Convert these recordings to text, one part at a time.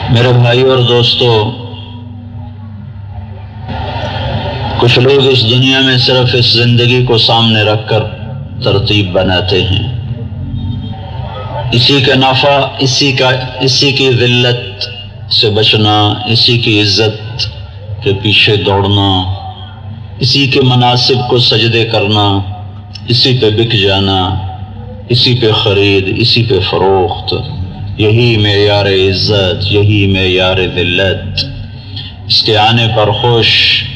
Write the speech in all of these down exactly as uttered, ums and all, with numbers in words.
میرے بھائیو اور دوستو، کچھ لوگ اس دنیا میں صرف اس زندگی کو سامنے رکھ کر ترتیب بناتے ہیں، اسی کا نفع، اسی کا اسی کی ذلت سے بچنا، اسی کی عزت کے پیچھے دوڑنا، اسی کے مناصب کو سجدے کرنا، اسی پہ بک جانا، اسی پہ خرید، اسی پہ فروخت، یہی معیار عزت، یہی معیار ذلت۔ اس کے آنے پر خوش،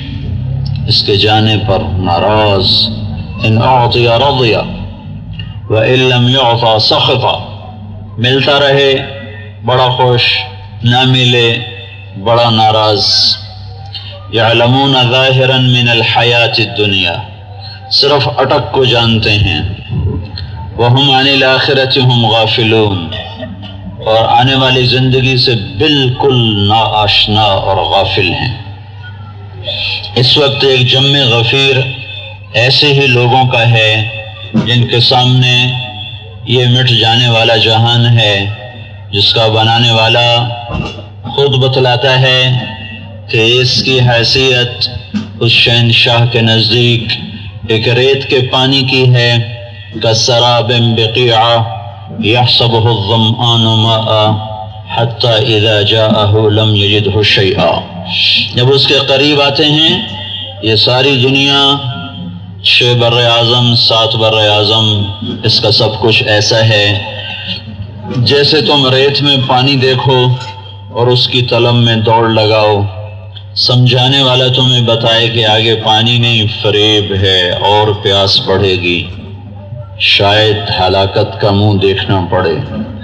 اس کے جانے پر ناراض۔ ان اعطی رضی وان لم یعطى سخط، ملتا رہے بڑا خوش، نہ ملے بڑا ناراض۔ یعلمون ظاہرا من الحیات الدنیا، صرف اٹک کو جانتے ہیں۔ وہم عن الآخرۃ ہم غافلون، اور آنے والی زندگی سے بالکل ناآشنا اور غافل ہیں۔ اس وقت ایک جم غفیر ایسے ہی لوگوں کا ہے جن کے سامنے یہ مٹ جانے والا جہان ہے، جس کا بنانے والا خود بتلاتا ہے کہ اس کی حیثیت اس شہنشاہ کے نزدیک ایک ریت کے پانی کی ہے، کالسراب بقیعہ یحسبہ الظمآن ماء حتی اذا جاءہ لم یجدہ شیئا۔ جب اس کے قریب آتے ہیں، یہ ساری دنیا، چھ بر اعظم، سات بر اعظم، اس کا سب کچھ ایسا ہے جیسے تم ریت میں پانی دیکھو اور اس کی طلب میں دوڑ لگاؤ۔ سمجھانے والا تمہیں بتائے کہ آگے پانی نہیں، فریب ہے اور پیاس بڑھے گی، شاید ہلاکت کا منہ دیکھنا پڑے۔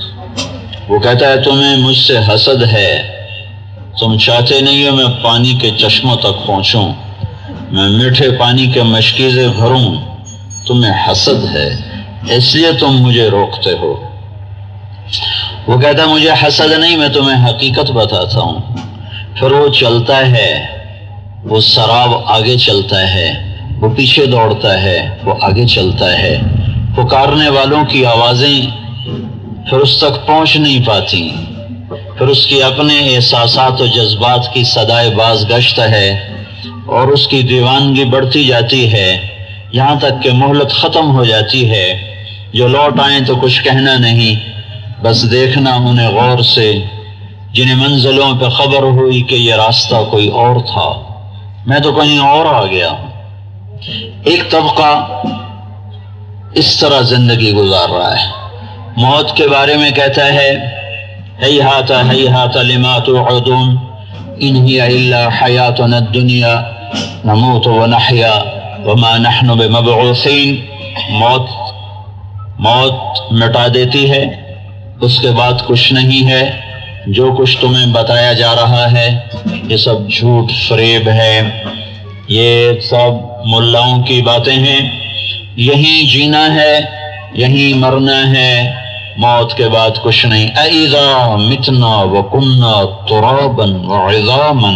وہ کہتا ہے تمہیں مجھ سے حسد ہے، تم چاہتے نہیں ہو میں پانی کے چشموں تک پہنچوں، میں میٹھے پانی کے مشکیزیں بھروں، تمہیں حسد ہے اس لیے تم مجھے روکتے ہو۔ وہ کہتا ہے مجھے حسد نہیں، میں تمہیں حقیقت بتاتا ہوں۔ پھر وہ چلتا ہے، وہ سراب آگے چلتا ہے، وہ پیچھے دوڑتا ہے، وہ آگے چلتا ہے۔ پکارنے والوں کی آوازیں پھر اس تک پہنچ نہیں پاتی، پھر اس کی اپنے احساسات و جذبات کی صدائے باز گشت ہے، اور اس کی دیوانگی بڑھتی جاتی ہے، یہاں تک کہ مہلت ختم ہو جاتی ہے۔ جو لوٹ آئیں تو کچھ کہنا نہیں، بس دیکھنا انہیں غور سے، جنہیں منزلوں پہ خبر ہوئی کہ یہ راستہ کوئی اور تھا، میں تو کہیں اور آ گیا۔ ایک طبقہ اس طرح زندگی گزار رہا ہے، موت کے بارے میں کہتا ہے ہیہات ہیہات لما توعدون ان ہی الا حیاتنا الدنیا نموت ونحیا وما نحن بمبعوثین۔ موت موت مٹا دیتی ہے، اس کے بعد کچھ نہیں ہے۔ جو کچھ تمہیں بتایا جا رہا ہے یہ سب جھوٹ فریب ہے، یہ سب ملاؤں کی باتیں ہیں۔ یہیں جینا ہے، یہیں مرنا ہے، موت کے بعد کچھ نہیں۔ اَإِذَا مِتْنَا وَكُنَّا تُرَابًا وَعِظَامًا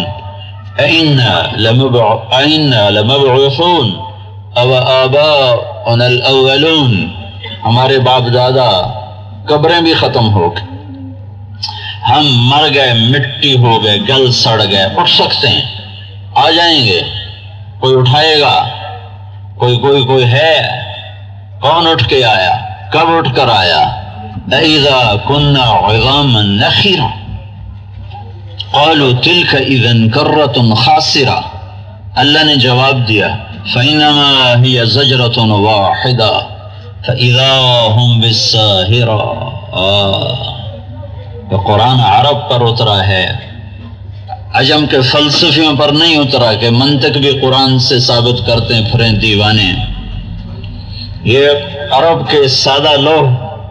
أَإِنَّا لَمَبْعُوثُونَ أَوَآبَاؤُنَا الْأَوَّلُونَ۔ ہمارے باپ دادا قبریں بھی ختم ہو گئے، ہم مر گئے، مٹی ہو گئے، گل سڑ گئے، اٹھ سکتے ہیں، آ جائیں گے، کوئی اٹھائے گا، کوئی کوئی کوئی ہے، کون اٹھ کے آیا، کب اٹھ کر آیا؟ اِذَا كُنَّا عِظَامًا نَخِرًا قَالُوا تِلْكَ إِذًا كَرَّةٌ خَاسِرَةٌ۔ اللہ نے جواب دیا فَإِنَّمَا هِيَ زَجْرَةٌ وَاحِدَةٌ فَإِذَا هُمْ بِالسَّاهِرَةِ۔ یہ قرآن عرب پر اترا ہے، عجم کے فلسفیوں پر نہیں اترا کہ منطق بھی قرآن سے ثابت کرتے پھریں دیوانے۔ یہ عرب کے سادہ لوگ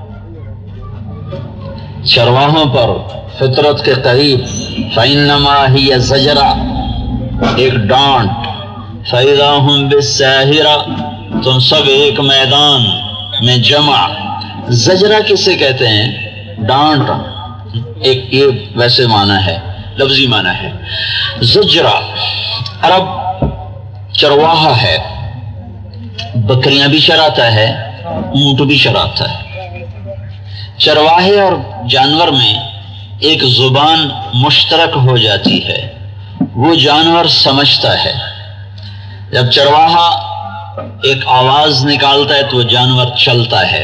چرواہوں پر، فطرت کے قریب، فَإِنَّمَا هِيَ زَجْرَةٌ، ایک ڈانٹ، فَإِذَا هُمْ بِالسَّاهِرَةِ، تم سب ایک میدان میں جمع۔ زجرہ کسے کہتے ہیں؟ ڈانٹ، ایک یہ ویسے معنی ہے، لفظی معنی ہے۔ زجرہ عرب چرواہا ہے، بکریاں بھی چراتا ہے، اونٹ بھی چراتا ہے۔ چرواہے اور جانور میں ایک زبان مشترک ہو جاتی ہے، وہ جانور سمجھتا ہے۔ جب چرواہا ایک آواز نکالتا ہے تو وہ جانور چلتا ہے،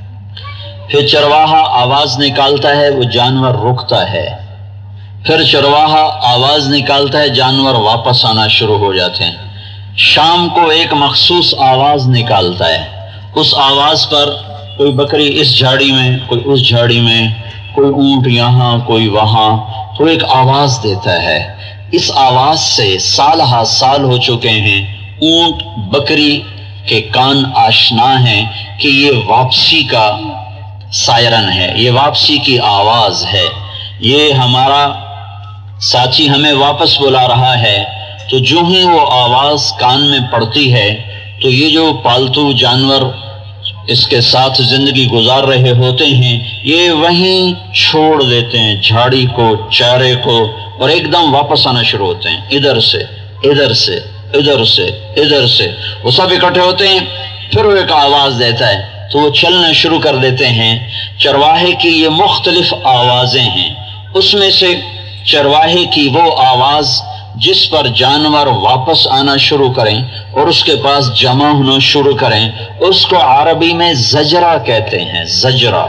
پھر چرواہا آواز نکالتا ہے وہ جانور رکتا ہے، پھر چرواہا آواز نکالتا ہے جانور واپس آنا شروع ہو جاتے ہیں۔ شام کو ایک مخصوص آواز نکالتا ہے، اس آواز پر کوئی بکری اس جھاڑی میں، کوئی اس جھاڑی میں، کوئی اونٹ یہاں کوئی وہاں، تو ایک آواز دیتا ہے۔ اس آواز سے سال ہا سال ہو چکے ہیں، اونٹ بکری کے کان آشنا ہیں کہ یہ واپسی کا سائرن ہے، یہ واپسی کی آواز ہے، یہ ہمارا ساتھی ہمیں واپس بلا رہا ہے۔ تو جو ہی وہ آواز کان میں پڑتی ہے تو یہ جو پالتو جانور اس کے ساتھ زندگی گزار رہے ہوتے ہیں یہ وہیں چھوڑ دیتے ہیں جھاڑی کو، چارے کو، اور ایک دم واپس آنا شروع ہوتے ہیں، ادھر سے ادھر سے ادھر سے ادھر سے، وہ سب اکٹھے ہوتے ہیں، پھر وہ ایک آواز دیتا ہے تو وہ چلنا شروع کر دیتے ہیں۔ چرواہے کی یہ مختلف آوازیں ہیں، اس میں سے چرواہے کی وہ آواز جس پر جانور واپس آنا شروع کریں اور اس کے پاس جمع ہونا شروع کریں، اس کو عربی میں زجرہ کہتے ہیں، زجرہ۔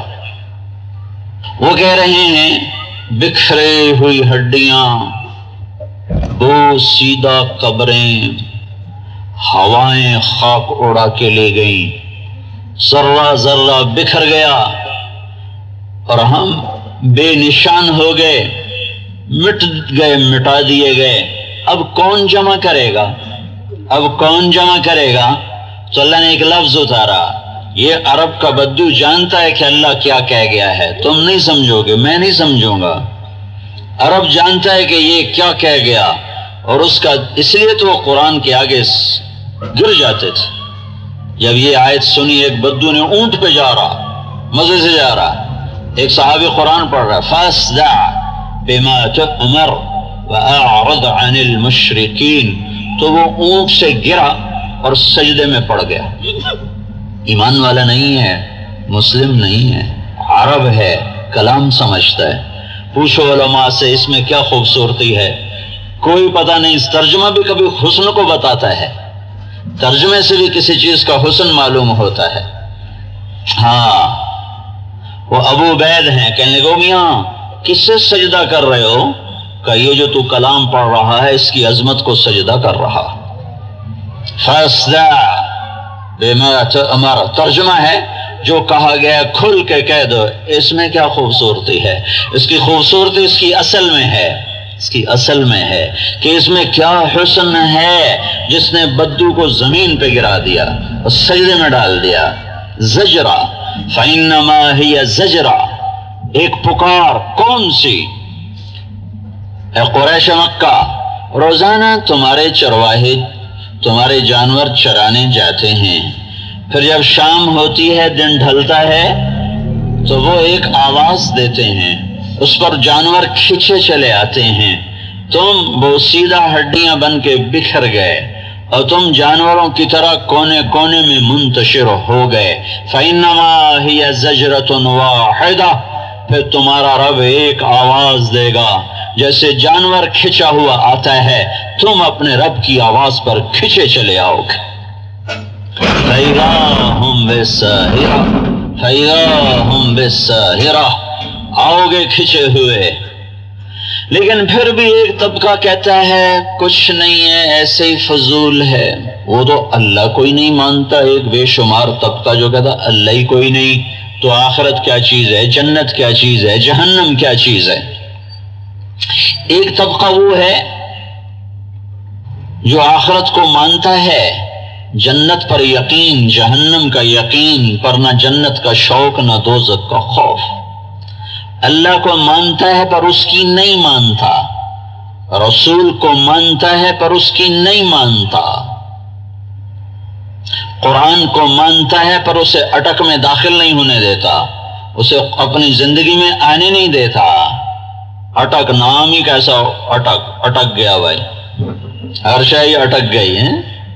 وہ کہہ رہے ہیں بکھرے ہوئی ہڈیاں، دو سیدھا قبریں، ہوائیں خاک اڑا کے لے گئیں، ذرہ ذرہ بکھر گیا اور ہم بے نشان ہو گئے، مٹ گئے، مٹا دیے گئے۔ اب کون جمع کرے گا؟ اب کون جمع کرے گا؟ تو اللہ نے ایک لفظ اتارا۔ یہ عرب کا بدو جانتا ہے کہ اللہ کیا کہہ گیا ہے، تم نہیں سمجھو گے، میں نہیں سمجھوں گا۔ عرب جانتا ہے کہ یہ کیا کہہ گیا، اور اس کا اس لیے تو وہ قرآن کے آگے گر جاتے تھے۔ جب یہ آیت سنی، ایک بدو نے اونٹ پہ جا رہا، مزے سے جا رہا، ایک صحابی قرآن پڑھ رہا، فَاسْدَعْ بِمَا تُؤْمَرْ وَأَعْرِضْ عَنِ الْمُشْرِكِينَ، تو وہ اونٹ سے گرا اور سجدے میں پڑ گیا۔ ایمان والا نہیں ہے، مسلم نہیں ہے، عرب ہے، کلام سمجھتا ہے۔ پوچھو علماء سے اس میں کیا خوبصورتی ہے، کوئی پتہ نہیں۔ اس ترجمہ بھی کبھی حسن کو بتاتا ہے، ترجمے سے بھی کسی چیز کا حسن معلوم ہوتا ہے۔ ہاں وہ ابو عبید ہیں، کہنے لگے میاں کس سے سجدہ کر رہے ہو؟ کہ یہ جو تو کلام پڑھ رہا ہے اس کی عظمت کو سجدہ کر رہا۔ فَاسْدَعْ بِمَا تُؤْمَرْ، ترجمہ ہے جو کہا گیا کھل کے کہہ دو۔ اس میں کیا خوبصورتی ہے؟ اس کی خوبصورتی اس کی اصل میں ہے، اس کی اصل میں ہے کہ اس میں کیا حسن ہے جس نے بدو کو زمین پہ گرا دیا اور سجدے میں ڈال دیا۔ زجرہ، فَإِنَّمَا هِيَ زجرہ، ایک پکار، کون سی؟ اے قریش مکہ، روزانہ تمہارے چرواہے تمہارے جانور چرانے جاتے ہیں، پھر جب شام ہوتی ہے، دن ڈھلتا ہے، تو وہ ایک آواز دیتے ہیں، اس پر جانور کھینچے چلے آتے ہیں، تم وہ سیدھا ہڈیاں بن کے بکھر گئے اور تم جانوروں کی طرح کونے کونے میں منتشر ہو گئے۔ فَإِنَّمَا هِيَ زَجْرَةٌ وَاحِدَةٌ، پھر تمہارا رب ایک آواز دے گا، جیسے جانور کھچا ہوا آتا ہے تم اپنے رب کی آواز پر کھچے چلے آؤ گے۔ فَإِذَا هُمْ بِالسَّاهِرَةِ فَإِذَا هُمْ بِالسَّاهِرَةِ، آؤ گے کھچے ہوئے۔ لیکن پھر بھی ایک طبقہ کہتا ہے کچھ نہیں ہے، ایسے ہی فضول ہے، وہ تو اللہ کوئی نہیں مانتا۔ ایک بے شمار طبقہ جو کہتا اللہ ہی کوئی نہیں، تو آخرت کیا چیز ہے، جنت کیا چیز ہے، جہنم کیا چیز ہے۔ ایک طبقہ وہ ہے جو آخرت کو مانتا ہے، جنت پر یقین، جہنم کا یقین، پر نہ جنت کا شوق نہ دوزخ کا خوف۔ اللہ کو مانتا ہے پر اس کی نہیں مانتا، رسول کو مانتا ہے پر اس کی نہیں مانتا، قرآن کو مانتا ہے پر اسے اٹک میں داخل نہیں ہونے دیتا، اسے اپنی زندگی میں آنے نہیں دیتا۔ اٹک نام ہی کیسا ہو، اٹک اٹک گیا بھائی، ہر شے اٹک گئی ہے۔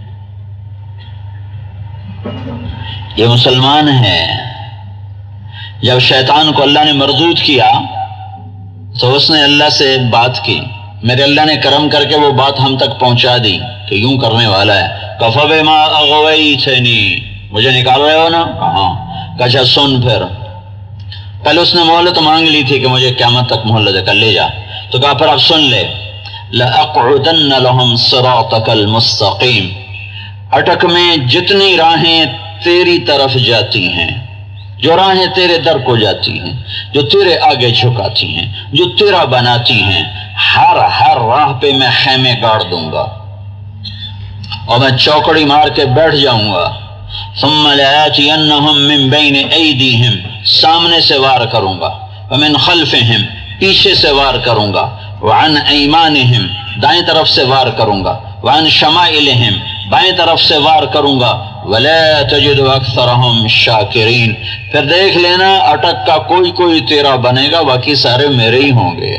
یہ مسلمان ہے۔ جب شیطان کو اللہ نے مردود کیا تو اس نے اللہ سے بات کی، میرے اللہ نے کرم کر کے وہ بات ہم تک پہنچا دی کہ یوں کرنے والا ہے۔ کفا بما اغویتنی، مجھے نکال رہے ہو نا؟ ہاں۔ کہا سن، پھر پہلے اس نے مہلت مانگ لی تھی کہ مجھے قیامت تک مہلت کر لے جا، تو کہا پھر اب سن لے، لَأَقْعُدَنَّ لَهُمْ صِرَاطَكَ الْمُسْتَقِيمِ، اٹک میں جتنی راہیں تیری طرف جاتی ہیں، جو راہیں تیرے در کو جاتی ہیں، جو تیرے آگے جھکاتی ہیں، جو تیرا بناتی ہیں، ہر ہر راہ پہ میں خیمے گاڑ دوں گا اور میں چوکڑی مار کے بیٹھ جاؤں گا۔ ثم لآتینہم من بین ایدیہم، سامنے سے وار کروں گا، ومن خلفہم، پیچھے سے وار کروں گا، وعن ایمانہم، دائیں طرف سے وار کروں گا، وعن شمائلہم، بائیں طرف سے وار کروں گا، وَلَا تَجِدُ أَكْثَرَهُمْ شَاكِرِينَ، پھر دیکھ لینا اٹک کا کوئی کوئی تیرا بنے گا، باقی سارے میرے ہی ہوں گے۔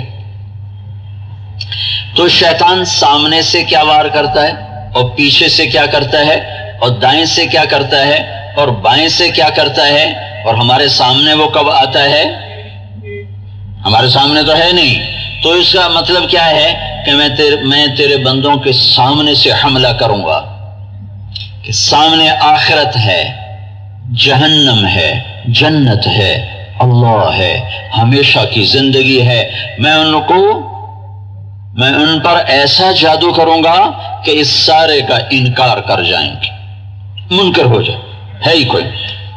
تو شیطان سامنے سے کیا وار کرتا ہے اور پیچھے سے کیا کرتا ہے اور دائیں سے کیا کرتا ہے اور بائیں سے کیا کرتا ہے، اور ہمارے سامنے وہ کب آتا ہے؟ ہمارے سامنے تو ہے نہیں۔ تو اس کا مطلب کیا ہے کہ میں تیرے, میں تیرے بندوں کے سامنے سے حملہ کروں گا، کہ سامنے آخرت ہے، جہنم ہے، جنت ہے، اللہ ہے، ہمیشہ کی زندگی ہے، میں ان کو میں ان پر ایسا جادو کروں گا کہ اس سارے کا انکار کر جائیں گے، منکر ہو جائے، ہے ہی کوئی۔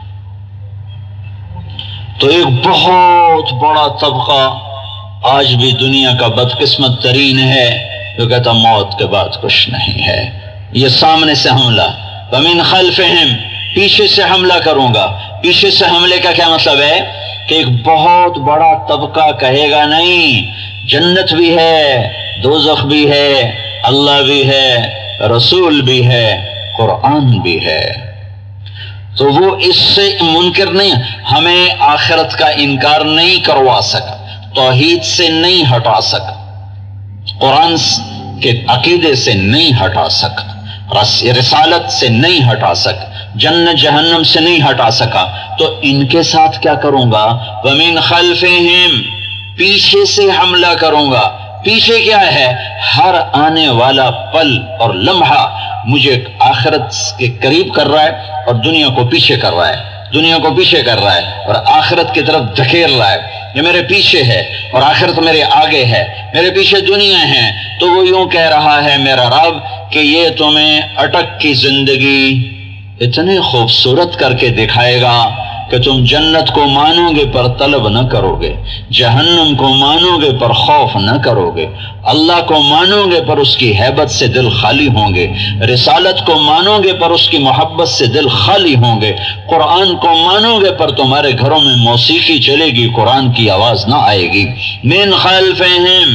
تو ایک بہت بڑا طبقہ آج بھی دنیا کا بدقسمت ترین ہے جو کہتا موت کے بعد کچھ نہیں ہے۔ یہ سامنے سے حملہ، وَمِنْ خَلْفِهِمْ، پیچھے سے حملہ کروں گا۔ پیچھے سے حملے کا کیا مطلب ہے کہ ایک بہت بڑا طبقہ کہے گا نہیں، جنت بھی ہے، دوزخ بھی ہے، اللہ بھی ہے، رسول بھی ہے، قرآن بھی ہے، تو وہ اس سے منکر نہیں، ہمیں آخرت کا انکار نہیں کروا سکا، توحید سے نہیں ہٹا سکا، قرآن کے عقیدے سے نہیں ہٹا سکا، رسالت سے نہیں ہٹا سکا، جنت جہنم سے نہیں ہٹا سکا، تو ان کے ساتھ کیا کروں گا؟ وَمِنْ خَلْفِهِمْ، پیچھے سے حملہ کروں گا۔ پیچھے کیا ہے؟ ہر آنے والا پل اور لمحہ مجھے آخرت کے قریب کر رہا ہے اور دنیا کو پیچھے کر رہا ہے، دنیا کو پیچھے کر رہا ہے اور آخرت کی طرف دھکیل رہا ہے۔ یہ میرے پیچھے ہے اور آخرت میرے آگے ہے، میرے پیچھے دنیا ہے، تو وہ یوں کہہ رہا ہے میرا رب کہ یہ تمہیں اٹک کی زندگی اتنی خوبصورت کر کے دکھائے گا کہ تم جنت کو مانو گے پر طلب نہ کرو گے، جہنم کو مانو گے پر خوف نہ کرو گے، اللہ کو مانو گے پر اس کی ہیبت سے دل خالی ہوں گے، رسالت کو مانو گے پر اس کی محبت سے دل خالی ہوں گے، قرآن کو مانو گے پر تمہارے گھروں میں موسیقی چلے گی، قرآن کی آواز نہ آئے گی۔ من خلفہم،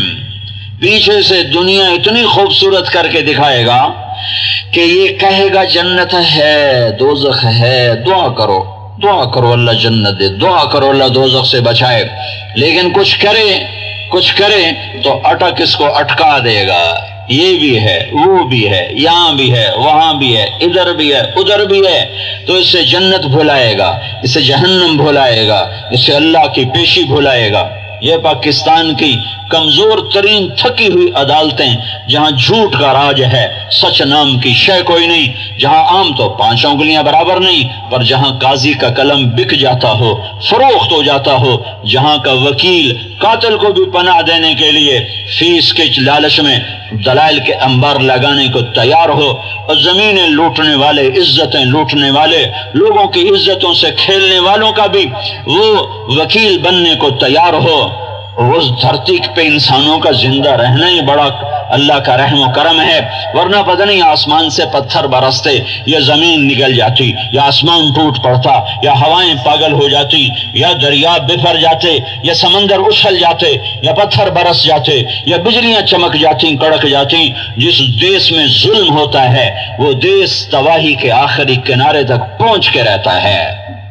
پیچھے سے دنیا اتنی خوبصورت کر کے دکھائے گا کہ یہ کہے گا جنت ہے، دوزخ ہے، دعا کرو دعا کرو اللہ جنت دے، دعا کرو اللہ دوزخ سے بچائے، لیکن کچھ کرے کچھ کرے تو اٹک اس کو اٹکا دے گا، یہ بھی ہے، وہ بھی ہے، یہاں بھی ہے، وہاں بھی ہے، ادھر بھی ہے، ادھر بھی ہے، تو اس سے جنت بھلائے گا، اس سے جہنم بھلائے گا، اس سے اللہ کی پیشی بھلائے گا۔ یہ پاکستان کی کمزور ترین تھکی ہوئی عدالتیں، جہاں جھوٹ کا راج ہے، سچ نام کی شے کوئی نہیں، جہاں عام تو پانچ انگلیاں برابر نہیں، پر جہاں قاضی کا قلم بک جاتا ہو، فروخت ہو جاتا ہو، جہاں کا وکیل قاتل کو بھی پناہ دینے کے لیے فیس کے لالچ میں دلائل کے انبار لگانے کو تیار ہو، اور زمینیں لوٹنے والے، عزتیں لوٹنے والے، لوگوں کی عزتوں سے کھیلنے والوں کا بھی وہ وکیل بننے کو تیار ہو، اس دھرتی پہ انسانوں کا زندہ رہنا ہی بڑا اللہ کا رحم و کرم ہے، ورنہ پتہ نہیں آسمان سے پتھر برستے، یا زمین نگل جاتی، یا آسمان ٹوٹ پڑتا، یا ہوائیں پاگل ہو جاتی، یا دریا بفر جاتے، یا سمندر اچھل جاتے، یا پتھر برس جاتے، یا بجلیاں چمک جاتی، کڑک جاتی۔ جس دیس میں ظلم ہوتا ہے وہ دیس تباہی کے آخری کنارے تک پہنچ کے رہتا ہے۔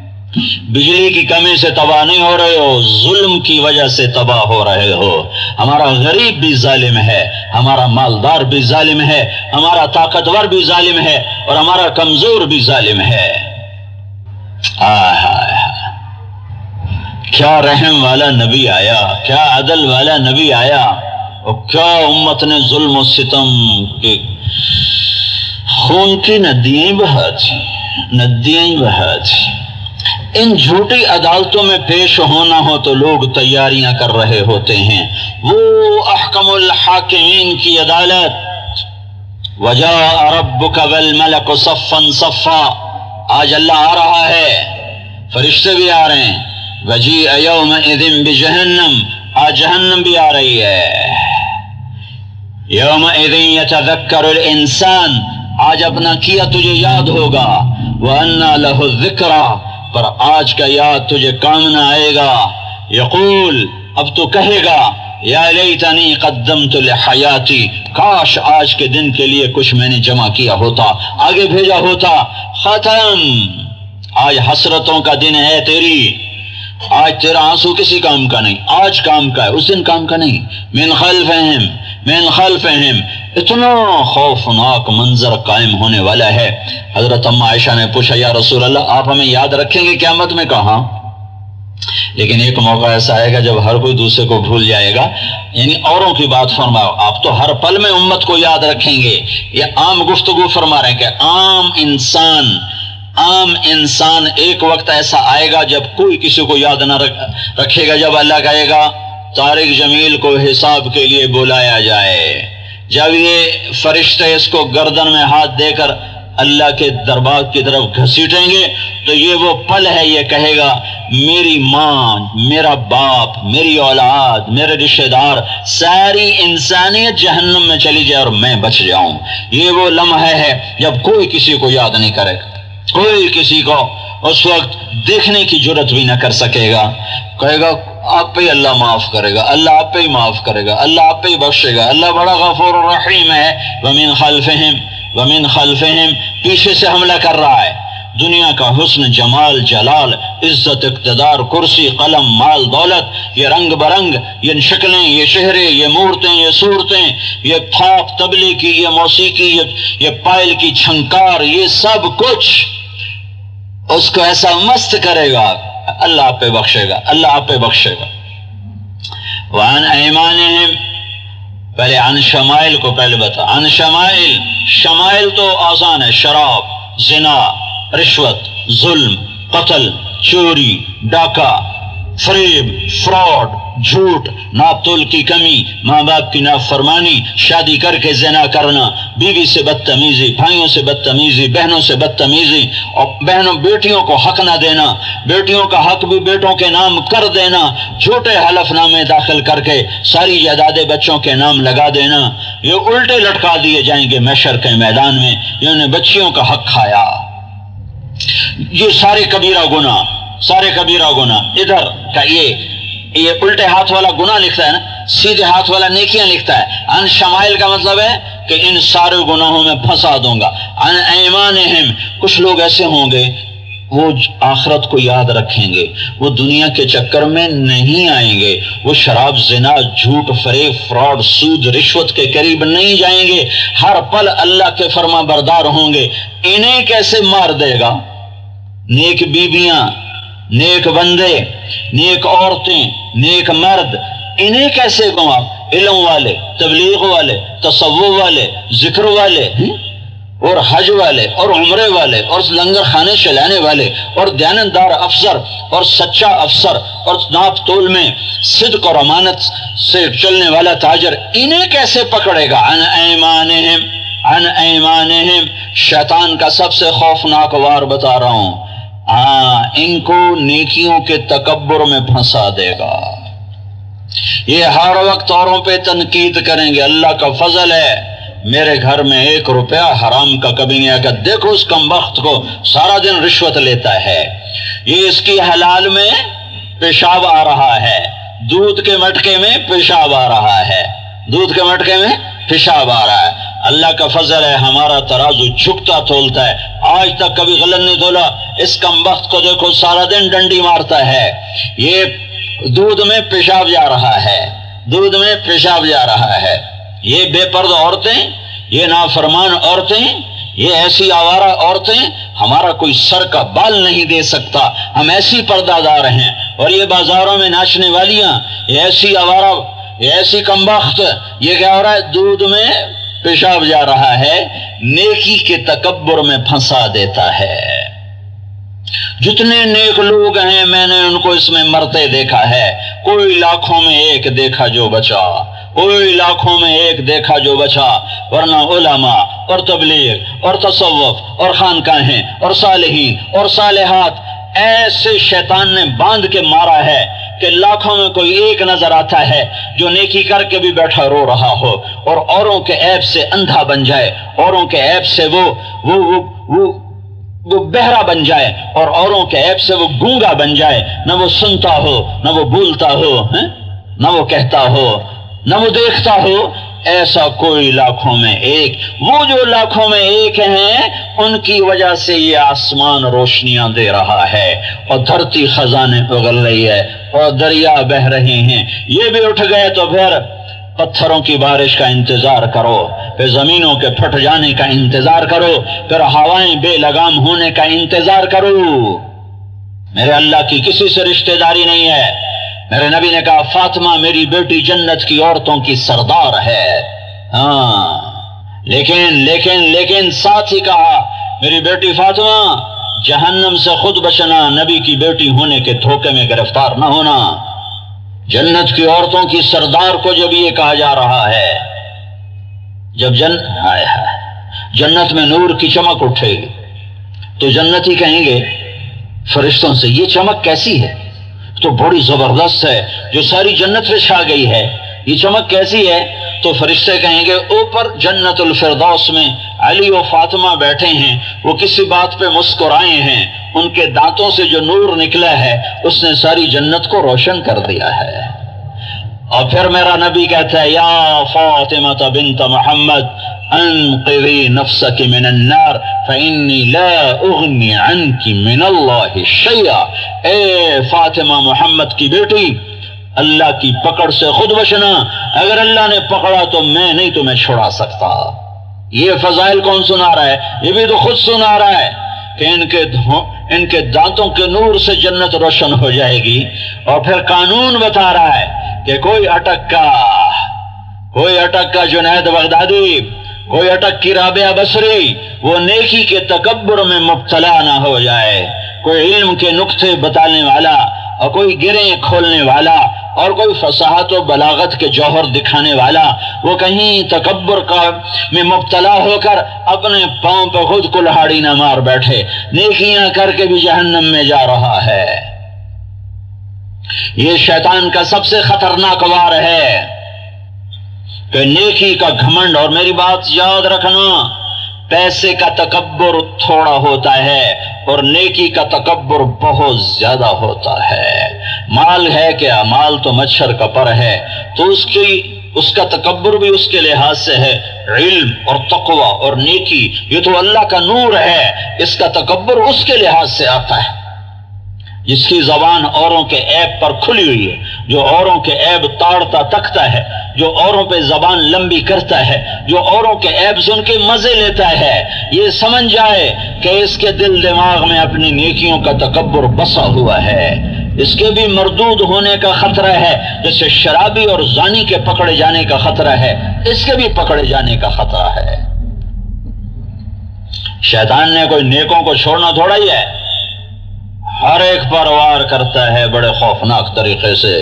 بجلی کی کمی سے تباہ نہیں ہو رہے ہو، ظلم کی وجہ سے تباہ ہو رہے ہو۔ ہمارا غریب بھی ظالم ہے، ہمارا مالدار بھی ظالم ہے، ہمارا طاقتور بھی ظالم ہے، اور ہمارا کمزور بھی ظالم ہے۔ آہ کیا رحم والا نبی آیا، کیا عدل والا نبی آیا، اور کیا امت نے ظلم و ستم کے خون کی ندیاں بہا تھی، ندیاں بہا تھی۔ ان جھوٹی عدالتوں میں پیش ہونا ہو تو لوگ تیاریاں کر رہے ہوتے ہیں، وہ احکم الحاکمین کی عدالت۔ وجاء ربک والملک صفا صفا، آج اللہ آ رہا ہے، فرشتے بھی آ رہے ہیں۔ وجیء یومئذ بجہنم، آج جہنم بھی آ رہی ہے۔ یومئذ یتذکر الانسان، آج اپنا کیا تجھے یاد ہوگا۔ وَأَنَّى لَهُ الذِّكْرَى، پر آج کا یاد تجھے کام نہ آئے گا۔ یقول، اب تو کہے گا، یا لیتنی قدمت لحیاتی، کاش آج کے دن کے لیے کچھ میں نے جمع کیا ہوتا، آگے بھیجا ہوتا۔ ختم، آج حسرتوں کا دن ہے تیری، آج تیرا آنسو کسی کام کا نہیں، آج کام کا ہے، اس دن کام کا نہیں۔ من خلفہم من خلفہم، اتنا خوفناک منظر قائم ہونے والا ہے۔ حضرت ام عائشہ نے پوچھا، یا رسول اللہ آپ ہمیں یاد رکھیں گے قیامت میں؟ کہاں، لیکن ایک موقع ایسا آئے گا جب ہر کوئی دوسرے کو بھول جائے گا، یعنی اوروں کی بات فرماؤ، آپ تو ہر پل میں امت کو یاد رکھیں گے۔ یہ عام گفتگو فرما رہے ہیں کہ عام انسان عام انسان ایک وقت ایسا آئے گا جب کوئی کسی کو یاد نہ رکھے گا، جب اللہ کہے گا طارق جمیل کو حساب کے لیے بلایا جائے، جب یہ فرشتے اس کو گردن میں ہاتھ دے کر اللہ کے دربار کی طرف گھسیٹیں گے، تو یہ وہ پل ہے، یہ کہے گا میری ماں، میرا باپ، میری اولاد، میرے رشتہ دار، ساری انسانیت جہنم میں چلی جائے اور میں بچ جاؤں۔ یہ وہ لمحہ ہے جب کوئی کسی کو یاد نہیں کرے گا، کوئی کسی کو اس وقت دیکھنے کی جرت بھی نہ کر سکے گا۔ کہے گا آپ پہ اللہ معاف کرے گا، اللہ آپ پہ ہی معاف کرے گا، اللہ آپ پہ ہی بخشے گا، اللہ بڑا غفور الرحیم ہے۔ ومن خلفہم ومن خلفہم، پیچھے سے حملہ کر رہا ہے۔ دنیا کا حسن، جمال، جلال، عزت، اقتدار، کرسی، قلم، مال، دولت، یہ رنگ برنگ، یہ شکلیں، یہ چہرے، یہ مورتیں، یہ صورتیں، یہ تھاپ تبلے کی، یہ موسیقی، یہ یہ پائل کی چھنکار، یہ سب کچھ اس کو ایسا مست کرے گا، اللہ آپ پہ بخشے گا، اللہ آپ پہ بخشے گا۔ وعن ایمانہم، پہلے عن شمائل کو پہلے بتا، عن شمائل، شمائل تو آسان ہے، شراب، زنا، رشوت، ظلم، قتل، چوری، ڈاکہ، فریب، فراڈ، جھوٹ، ناپ تول کی کمی، ماں باپ کی نافرمانی، شادی کر کے زنا کرنا، بیوی سے بدتمیزی، بھائیوں سے بدتمیزی، بہنوں سے بدتمیزی، اور بہنوں بیٹیوں کو حق نہ دینا، بیٹیوں کا حق بھی بیٹوں کے نام کر دینا، جھوٹے حلف نامے داخل کر کے ساری جائیدادیں بچوں کے نام لگا دینا، یہ الٹے لٹکا دیے جائیں گے محشر کے میدان میں، جنہوں نے بچیوں کا حق کھایا۔ یہ سارے کبیرہ گناہ، سارے کبیرہ گناہ، ادھر کا یہ یہ الٹے ہاتھ والا گناہ لکھتا ہے نا، سیدھے ہاتھ والا نیکیاں لکھتا ہے۔ ان شمائل کا مطلب ہے کہ ان سارے گناہوں میں پھنسا دوں گا۔ ان ایمانہم، کچھ لوگ ایسے ہوں گے وہ آخرت کو یاد رکھیں گے، وہ دنیا کے چکر میں نہیں آئیں گے، وہ شراب، زنا، جھوٹ، فریب، فراڈ، سود، رشوت کے قریب نہیں جائیں گے، ہر پل اللہ کے فرما بردار ہوں گے۔ انہیں کیسے مار دے گا؟ نیک بیویاں، نیک بندے، نیک عورتیں، نیک مرد، انہیں کیسے گوا؟ علم والے، تبلیغ والے، تصوف والے، ذکر والے، اور حج والے، اور عمرے والے، اور لنگر خانے چلانے والے، اور دیانتدار افسر، اور سچا افسر، اور ناپ تول میں صدق اور امانت سے چلنے والا تاجر، انہیں کیسے پکڑے گا؟ عن ایمانہم، عن ایمانہم، شیطان کا سب سے خوفناک وار بتا رہا ہوں، ہاں ان کو نیکیوں کے تکبر میں پھنسا دے گا۔ یہ ہر وقت اوروں پہ تنقید کریں گے، اللہ کا فضل ہے میرے گھر میں ایک روپیہ حرام کا کبھی نہیں آگا، دیکھو اس کمبخت کو سارا دن رشوت لیتا ہے، یہ اس کی حلال میں پیشاب آ رہا ہے، دودھ کے مٹکے میں پیشاب آ رہا ہے، دودھ کے مٹکے میں پیشاب آ رہا ہے۔ اللہ کا فضل ہے ہمارا ترازو جھکتا تولتا ہے، آج تک کبھی غلط نہیں تولا۔ اس کمبخت کو دیکھو سارا دن ڈنڈی مارتا ہے، یہ دودھ میں پیشاب جا رہا ہے، دودھ میں پیشاب جا رہا ہے۔ یہ بے پردہ عورتیں، یہ نافرمان عورتیں، یہ ایسی آوارہ عورتیں، ہمارا کوئی سر کا بال نہیں دے سکتا، ہم ایسی پردہ دار ہیں، اور یہ بازاروں میں ناچنے والیاں، یہ ایسی آوارہ، یہ ایسی کمبخت، یہ کیا ہو رہا ہے؟ دودھ میں پیشاب جا رہا ہے، نیکی کے تکبر میں پھنسا دیتا ہے۔ جتنے نیک لوگ ہیں میں نے ان کو اس میں مرتے دیکھا ہے، کوئی لاکھوں میں ایک دیکھا جو بچا، کوئی لاکھوں میں ایک دیکھا جو بچا، ورنہ علماء اور تبلیغ اور تصوف اور خانقاہیں اور صالحین اور صالحات ایسے شیطان نے باندھ کے مارا ہے کہ لاکھوں میں کوئی ایک نظر آتا ہے جو نیکی کر کے بھی بیٹھا رو رہا ہو اور اوروں کے عیب سے اندھا بن جائے، اوروں کے عیب سے وہ وہ وہ, وہ وہ بہرا بن جائے اور اوروں کے عیب سے وہ گونگا بن جائے، نہ وہ سنتا ہو نہ وہ بولتا ہو، نہ وہ کہتا ہو نہ وہ دیکھتا ہو۔ ایسا کوئی لاکھوں میں ایک، وہ جو لاکھوں میں ایک ہیں ان کی وجہ سے یہ آسمان روشنیاں دے رہا ہے اور دھرتی خزانے اگل رہی ہے اور دریا بہ رہے ہیں۔ یہ بھی اٹھ گئے تو پھر پتھروں کی بارش کا انتظار کرو، پھر زمینوں کے پھٹ جانے کا انتظار کرو، پھر ہوائیں بے لگام ہونے کا انتظار کرو۔ میرے اللہ کی کسی سے رشتہ داری نہیں ہے۔ میرے نبی نے کہا فاطمہ میری بیٹی جنت کی عورتوں کی سردار ہے، ہاں لیکن لیکن لیکن ساتھ ہی کہا میری بیٹی فاطمہ جہنم سے خود بچنا، نبی کی بیٹی ہونے کے دھوکے میں گرفتار نہ ہونا۔ جنت کی عورتوں کی سردار کو جب یہ کہا جا رہا ہے، جب جن ہائے ہائے جنت میں نور کی چمک اٹھے گی تو جنتی کہیں گے فرشتوں سے یہ چمک کیسی ہے؟ تو بڑی زبردست ہے جو ساری جنت پہ چھا گئی ہے، یہ چمک کیسی ہے؟ تو فرشتے کہیں گے اوپر جنت الفردوس میں علی و فاطمہ بیٹھے ہیں، وہ کسی بات پہ مسکرائے ہیں، ان کے دانتوں سے جو نور نکلا ہے اس نے ساری جنت کو روشن کر دیا ہے۔ اور پھر میرا نبی کہتا ہے یا فاطمہ بنت محمد انقذی نفسک من النار فإنی لا اغنی عنک من اللہ شیئا، اے فاطمہ محمد کی بیٹی اللہ کی پکڑ سے خود بچنا، اگر اللہ نے پکڑا تو میں نہیں تمہیں چھڑا سکتا۔ یہ فضائل کون سنا رہا ہے؟ یہ بھی تو خود سنا رہا ہے کہ ان کے ان کے دانتوں کے نور سے جنت روشن ہو جائے گی، اور پھر قانون بتا رہا ہے کہ کوئی اٹک کا کوئی اٹک کا جنید بغدادی، کوئی اٹک کی رابعہ بصری وہ نیکی کے تکبر میں مبتلا نہ ہو جائے، کوئی علم کے نقطے بتانے والا اور کوئی گریں کھولنے والا اور کوئی فصاحت و بلاغت کے جوہر دکھانے والا وہ کہیں تکبر کا میں مبتلا ہو کر اپنے پاؤں پہ خود کلہاڑی نہ مار بیٹھے، نیکیاں کر کے بھی جہنم میں جا رہا ہے۔ یہ شیطان کا سب سے خطرناک وار ہے کہ نیکی کا گھمنڈ، اور میری بات یاد رکھنا پیسے کا تکبر تھوڑا ہوتا ہے اور نیکی کا تکبر بہت زیادہ ہوتا ہے۔ مال ہے کیا؟ مال تو مچھر کا پر ہے، تو اس کی اس کا تکبر بھی اس کے لحاظ سے ہے۔ علم اور تقوی اور نیکی یہ تو اللہ کا نور ہے، اس کا تکبر اس کے لحاظ سے آتا ہے۔ جس کی زبان اوروں کے عیب پر کھلی ہوئی ہے، جو اوروں کے عیب تاڑتا تکتا ہے، جو اوروں پہ زبان لمبی کرتا ہے، جو اوروں کے عیب سے ان کے مزے لیتا ہے، یہ سمجھ جائے کہ اس کے دل دماغ میں اپنی نیکیوں کا تکبر بسا ہوا ہے، اس کے بھی مردود ہونے کا خطرہ ہے، جیسے شرابی اور زانی کے پکڑے جانے کا خطرہ ہے، اس کے بھی پکڑے جانے کا خطرہ ہے۔ شیطان نے کوئی نیکوں کو چھوڑنا تھوڑا ہی ہے، ہر ایک پر وار کرتا ہے بڑے خوفناک طریقے سے۔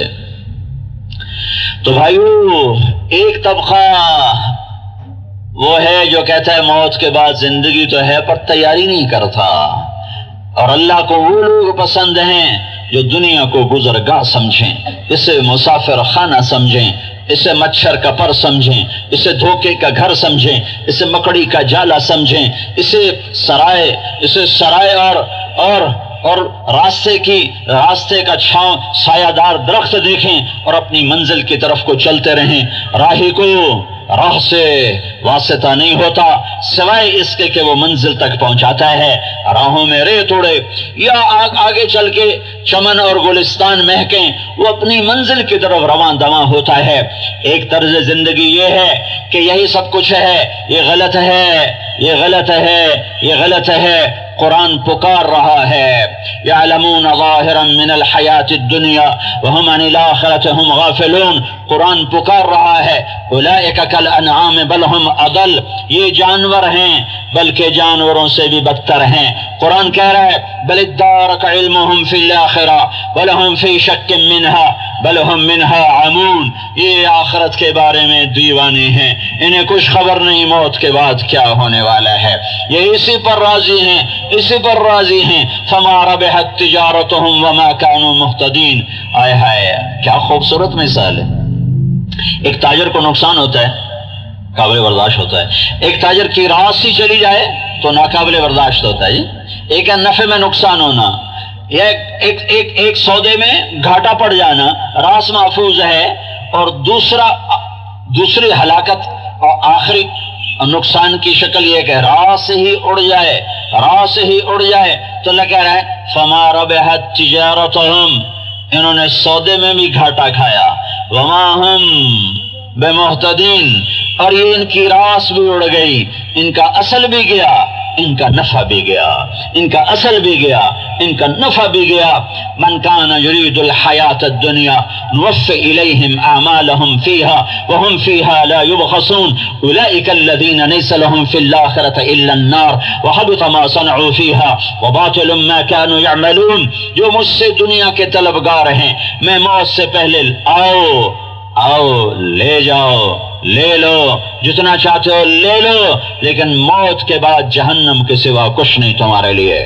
تو بھائیو ایک طبقہ وہ ہے جو کہتا ہے موت کے بعد زندگی تو ہے پر تیاری نہیں کرتا، اور اللہ کو وہ لوگ پسند ہیں جو دنیا کو گزرگاہ سمجھیں، اسے مسافر خانہ سمجھیں، اسے مچھر کا پر سمجھیں، اسے دھوکے کا گھر سمجھیں، اسے مکڑی کا جالا سمجھیں، اسے سرائے اسے سرائے اور اور اور راستے کی راستے کا چھاؤں سایہ دار درخت دیکھیں اور اپنی منزل کی طرف کو چلتے رہیں۔ راہی کو راہ سے واسطہ نہیں ہوتا سوائے اس کے کہ وہ منزل تک پہنچاتا ہے۔ راہوں میں ریت اڑے یا آگ آگے چل کے چمن اور گلستان مہکیں، وہ اپنی منزل کی طرف رواں دواں ہوتا ہے۔ ایک طرز زندگی یہ ہے کہ یہی سب کچھ ہے، یہ غلط ہے، یہ غلط ہے، یہ غلط ہے۔ قرآن پکار رہا ہے، یعلمون ظاہرا من الحیات الدنیا وہم عن الآخرۃ ہم غافلون۔ قرآن پکار رہا ہے، اولئک کالانعام بل ہم اضل، یہ جانور ہیں بلکہ جانوروں سے بھی بدتر ہیں۔ قرآن کہہ رہا ہے بل ادارک علمہم فی الاخرہ ولہم فی شک منہا بل ہم منہا عمون، یہ آخرت کے بارے میں دیوانے ہیں، انہیں کچھ خبر نہیں موت کے بعد کیا ہونے والا ہے، یہ اسی پر راضی ہیں، اسی پر راضی ہیں۔ فما ربحت تجارتہم وما کانوا مہتدین۔ آئے ہائے کیا خوبصورت مثال ہے۔ ایک تاجر کو نقصان ہوتا ہے، قابل برداشت ہوتا ہے۔ ایک تاجر کی راس ہی چلی جائے تو ناقابل برداشت ہوتا ہے۔ ایک ہے نفع میں نقصان ہونا، ایک ایک ایک ایک سودے میں گھاٹا پڑ جانا، راس محفوظ ہے، اور دوسرا دوسری ہلاکت اور آخری نقصان کی شکل یہ کہ راس ہی اڑ جائے، راس ہی اڑ جائے۔ تو اللہ کہہ رہا ہے فما ربحت تجارتہم، انہوں نے سودے میں بھی گھاٹا کھایا، وما ہم بمہتدین، اور یہ ان کی راس بھی اڑ گئی، ان کا اصل بھی گیا، ان کا نفع بھی گیا، ان کا اصل بھی گیا، ان کا نفع بھی گیا۔ من کان یرید الحیات الدنیا نوفی الیہم اعمالہم فیہا وہم فیہا لا یبخسون اولئک الذین لیس لہم فی الآخرۃ الا النار وحبط ما صنعوا فیہا وباطل ما کانوا یعملون۔ جو مجھ سے دنیا کے طلبگار ہیں، میں موت سے پہلے آؤ آؤ لے جاؤ، لے لو جتنا چاہتے ہو لے لو، لیکن موت کے بعد جہنم کے سوا کچھ نہیں تمہارے لیے۔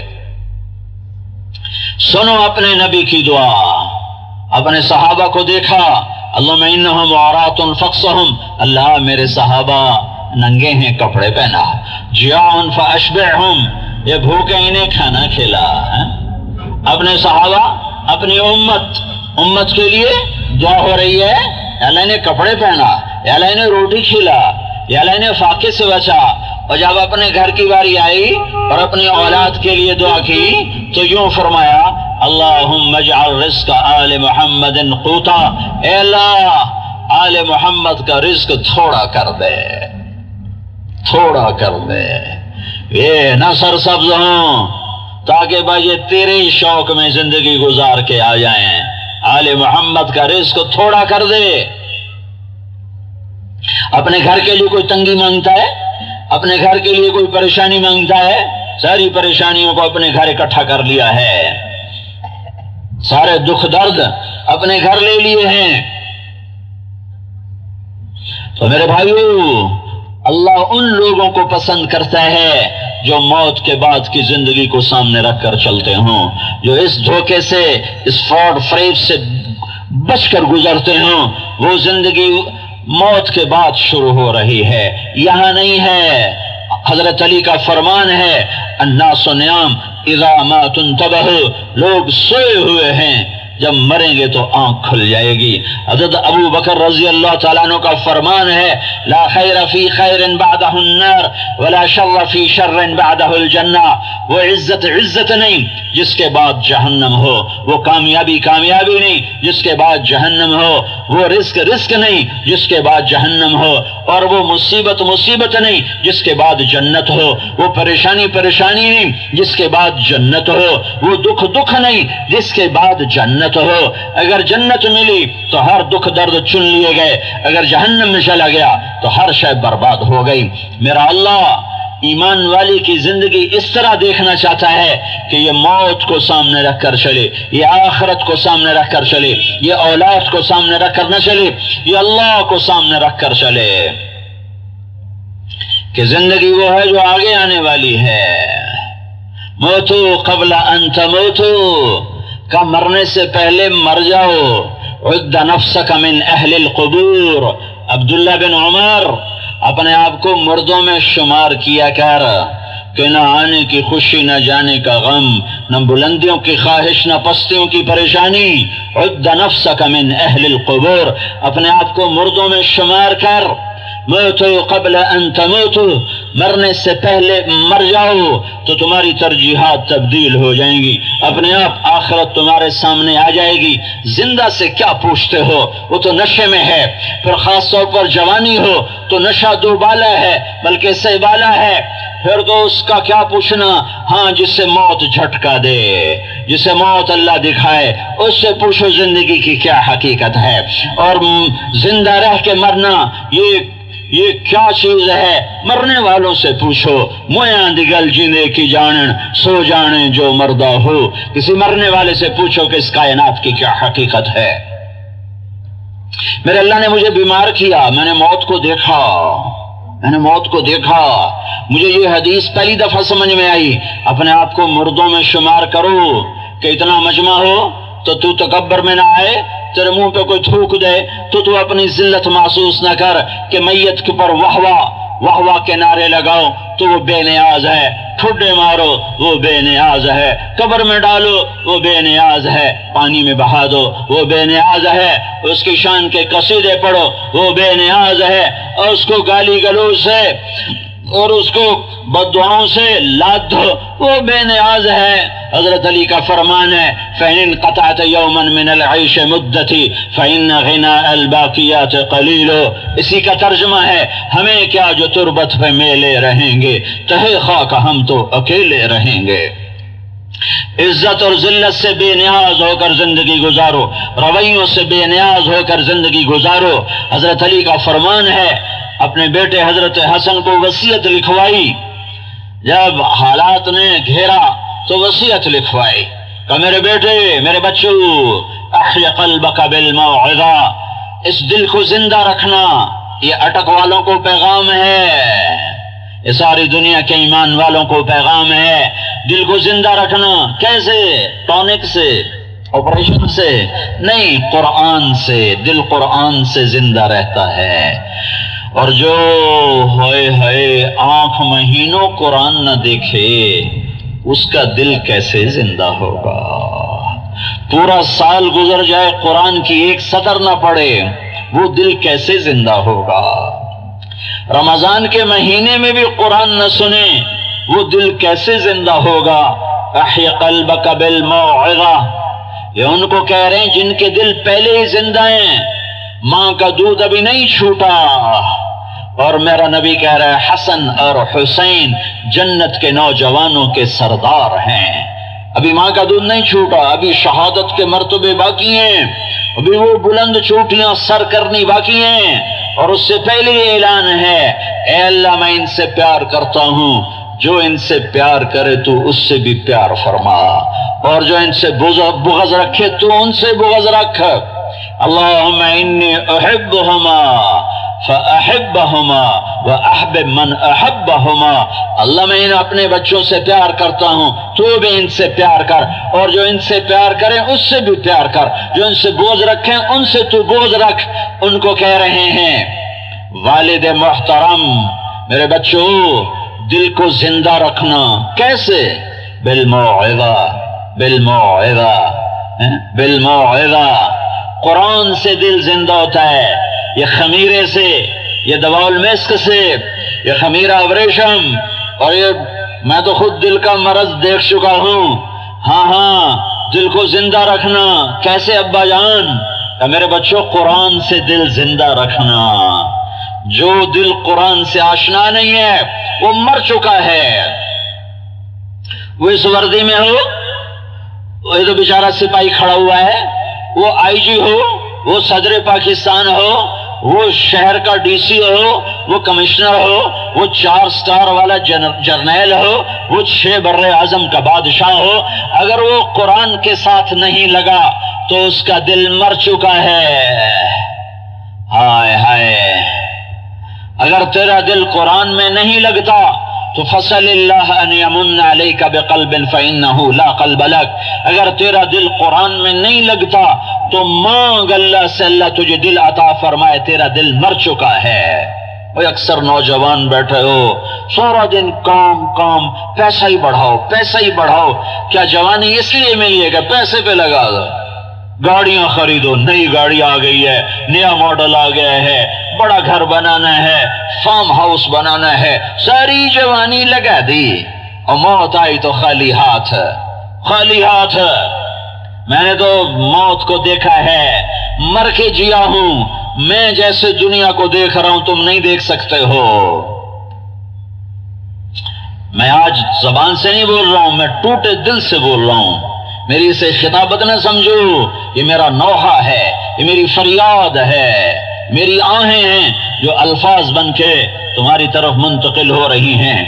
سنو اپنے نبی کی دعا، اپنے صحابہ کو دیکھا، اللہم انہم عورات فاقصہم، اللہ میرے صحابہ ننگے ہیں کپڑے پہنا، جیاع فاشبعہم، یہ بھوکے انہیں کھانا کھلا۔ اپنے صحابہ، اپنی امت امت کے لیے دعا ہو رہی ہے، اللہ نے کپڑے پہنا، یا اللہ نے روٹی کھلا، یا اللہ نے فاقے سے بچا۔ اور جب اپنے گھر کی باری آئی اور اپنی اولاد کے لیے دعا کی تو یوں فرمایا اللہم اجعل رزق آل محمد قوتا، اے اللہ آل محمد کا رزق تھوڑا کر دے، تھوڑا کر دے، یہ نہ سرسبز ہوں تاکہ بھائی یہ تیرے شوق میں زندگی گزار کے آ جائیں۔ آل محمد کا رزق تھوڑا کر دے۔ اپنے گھر کے لیے کوئی تنگی مانگتا ہے، اپنے گھر کے لیے کوئی پریشانی مانگتا ہے، ساری پریشانیوں کو اپنے گھر اکٹھا کر لیا ہے، سارے دکھ درد اپنے گھر لے لیے ہیں۔ تو میرے بھائیو، اللہ ان لوگوں کو پسند کرتا ہے جو موت کے بعد کی زندگی کو سامنے رکھ کر چلتے ہوں، جو اس دھوکے سے، اس فراڈ فریب سے بچ کر گزرتے ہوں۔ وہ زندگی موت کے بعد شروع ہو رہی ہے، یہاں نہیں ہے۔ حضرت علی کا فرمان ہے الناس نیام اذا ماتوا انتبہوا، لوگ سوئے ہوئے ہیں، جب مریں گے تو آنکھ کھل جائے گی۔ حضرت ابو بکر رضی اللہ تعالیٰ عنہ کا فرمان ہے لا خیر فی خیر بعدہ النار ولا شر فی شر بعدہ الجنہ، وہ عزت عزت نہیں جس کے بعد جہنم ہو، وہ کامیابی کامیابی نہیں جس کے بعد جہنم ہو، وہ رزق رزق نہیں جس کے بعد جہنم ہو، اور وہ مصیبت مصیبت نہیں جس کے بعد جنت ہو، وہ پریشانی پریشانی نہیں جس کے بعد جنت ہو، وہ دکھ دکھ نہیں جس کے بعد جنت ہو۔ اگر جنت ملی تو ہر دکھ درد چن لیے گئے، اگر جہنم میں چلا گیا تو ہر شے برباد ہو گئی۔ میرا اللہ ایمان والی کی زندگی اس طرح دیکھنا چاہتا ہے کہ یہ موت کو سامنے رکھ کر چلے، یہ آخرت کو سامنے رکھ کر چلے، یہ اولاد کو سامنے رکھ کر نہ چلے، یہ اللہ کو سامنے رکھ کر چلے کہ زندگی وہ ہے جو آگے آنے والی ہے۔ موتو قبل ان تموتو، کا مرنے سے پہلے مر جاؤ۔ عد نفسک من اہل القبور، عبداللہ بن عمر اپنے آپ کو مردوں میں شمار کیا کر کہ نہ آنے کی خوشی نہ جانے کا غم، نہ بلندیوں کی خواہش نہ پستیوں کی پریشانی۔ عد نفسک من اہل القبور، اپنے آپ کو مردوں میں شمار کر۔ موتو قبل ان تموتو، مرنے سے پہلے مر جاؤ تو تمہاری ترجیحات تبدیل ہو جائیں گی، اپنے آپ آخرت تمہارے سامنے آ جائے گی۔ زندہ سے کیا پوچھتے ہو، وہ تو نشے میں ہے۔ پھر خاص طور پر جوانی ہو تو نشہ دو بالا ہے بلکہ سے بالا ہے، پھر تو اس کا کیا پوچھنا۔ ہاں جس سے موت جھٹکا دے، جسے موت اللہ دکھائے، اس سے پوچھو زندگی کی کیا حقیقت ہے۔ اور زندہ رہ کے مرنا یہ یہ کیا چیز ہے، مرنے والوں سے پوچھو۔ مویاں دگل جینے کی جانن سو جانے جو مردہ ہو، کسی مرنے والے سے پوچھو کہ اس کائنات کی کیا حقیقت ہے۔ میرے اللہ نے مجھے بیمار کیا، میں نے موت کو دیکھا، میں نے موت کو دیکھا، مجھے یہ حدیث پہلی دفعہ سمجھ میں آئی۔ اپنے آپ کو مردوں میں شمار کرو کہ اتنا مجمع ہو تو تو تکبر میں نہ آئے، تیرے منہ پہ کوئی تھوک دے تو تو اپنی ذلت محسوس نہ کر کہ میت کے پر واہ واہ واہ واہ کے نعرے لگاؤ تو وہ بے نیاز ہے، ٹھڈے مارو وہ بے نیاز ہے، قبر میں ڈالو وہ بے نیاز ہے، پانی میں بہا دو وہ بے نیاز ہے، اس کی شان کے قصیدے پڑھو وہ بے نیاز ہے، اور اس کو گالی گلوچ سے اور اس کو بددعاؤں سے لاد دو وہ بے نیاز ہے۔ حضرت علی کا فرمان ہے فَإِنْ قَطَعْتَ يَوْمًا مِنَ الْعَيْشِ مُدَّتِي فَإِنَّ غِنَاءَ الْبَاقِيَاتِ قَلِيلٌ۔ اسی کا ترجمہ ہے ہمیں کیا جو تربت پہ میلے رہیں گے، تہے خاک ہم تو اکیلے رہیں گے۔ عزت اور ذلت سے بے نیاز ہو کر زندگی گزارو، رویوں سے بے نیاز ہو کر زندگی گزارو۔ حضرت علی کا فرمان ہے، اپنے بیٹے حضرت حسن کو وصیت لکھوائی، جب حالات نے گھیرا تو وصیت لکھوائی کہ میرے بیٹے، میرے بچوں، احی قلبک بالموعظہ، اس دل کو زندہ رکھنا۔ یہ اٹک والوں کو پیغام ہے، یہ ساری دنیا کے ایمان والوں کو پیغام ہے، دل کو زندہ رکھنا۔ کیسے؟ ٹونک سے، آپریشن سے نہیں، قرآن سے۔ دل قرآن سے زندہ رہتا ہے، اور جو ہوئے ہوئے آنکھ مہینوں قرآن نہ دیکھے اس کا دل کیسے زندہ ہوگا؟ پورا سال گزر جائے قرآن کی ایک سطر نہ پڑھے، وہ دل کیسے زندہ ہوگا؟ رمضان کے مہینے میں بھی قرآن نہ سنے، وہ دل کیسے زندہ ہوگا؟ احی قلبک بالموعظہ، یہ ان کو کہہ رہے ہیں جن کے دل پہلے ہی زندہ ہیں، ماں کا دودھ ابھی نہیں چھوٹا۔ اور میرا نبی کہہ رہا ہے حسن اور حسین جنت کے نوجوانوں کے سردار ہیں، ابھی ماں کا دودھ نہیں چھوٹا، ابھی شہادت کے مرتبے باقی ہیں، ابھی وہ بلند چوٹیاں سر کرنی باقی ہیں، اور اس سے پہلے اعلان ہے اے اللہ میں ان سے پیار کرتا ہوں، جو ان سے پیار کرے تو اس سے بھی پیار فرما، اور جو ان سے بغض رکھے تو ان سے بغض رکھ۔ اللہم انی احبہما فاحبہما واحبب من احبہما، اللہ میں ان اپنے بچوں سے پیار کرتا ہوں، تو بھی ان سے پیار کر، اور جو ان سے پیار کریں اس سے بھی پیار کر، جو ان سے بغض رکھیں ان سے تو بغض رکھ۔ ان کو کہہ رہے ہیں والد محترم، میرے بچوں دل کو زندہ رکھنا کیسے؟ بالموعظہ، بالموعظہ، بالموعظہ۔ قرآن سے دل زندہ ہوتا ہے، یہ خمیرے سے، یہ دواء المسک سے، یہ خمیرہ ابریشم، اور یہ میں تو خود دل کا مرض دیکھ چکا ہوں۔ ہاں ہاں دل کو زندہ رکھنا کیسے ابا جان؟ کہ میرے بچوں قرآن سے دل زندہ رکھنا۔ جو دل قرآن سے آشنا نہیں ہے وہ مر چکا ہے۔ وہ اس وردی میں ہو، وہ تو بیچارہ سپاہی کھڑا ہوا ہے، وہ آئی جی ہو، وہ صدر پاکستان ہو، وہ شہر کا ڈی سی ہو، وہ کمشنر ہو، وہ چار سٹار والا جرنیل ہو، وہ چھ بر اعظم کا بادشاہ ہو، اگر وہ قرآن کے ساتھ نہیں لگا تو اس کا دل مر چکا ہے۔ ہائے ہائے، اگر تیرا دل قرآن میں نہیں لگتا تو فصل اللہ ان یمن علیک بقلب فإنہ لا قلب لک، اگر تیرا دل قرآن میں نہیں لگتا تو مانگ اللہ سے اللہ تجھے دل عطا فرمائے، تیرا دل مر چکا ہے۔ وہ اکثر نوجوان بیٹھے ہو سارا دن کام کام، پیسہ ہی بڑھاؤ پیسہ ہی بڑھاؤ، کیا جوانی اس لیے ملی ہے کہ پیسے پہ لگا دو؟ گاڑیاں خریدو، نئی گاڑی آ گئی ہے، نیا ماڈل آ گیا ہے، بڑا گھر بنانا ہے، فارم ہاؤس بنانا ہے، ساری جوانی لگا دی اور موت آئی تو خالی ہاتھ خالی ہاتھ۔ میں نے تو موت کو دیکھا ہے، مر کے جیا ہوں، میں جیسے دنیا کو دیکھ رہا ہوں تم نہیں دیکھ سکتے ہو۔ میں آج زبان سے نہیں بول رہا ہوں، میں ٹوٹے دل سے بول رہا ہوں۔ میری اسے خطابت نہ سمجھو، یہ میرا نوحہ ہے، یہ میری فریاد ہے، میری آہیں ہیں جو الفاظ بن کے تمہاری طرف منتقل ہو رہی ہیں۔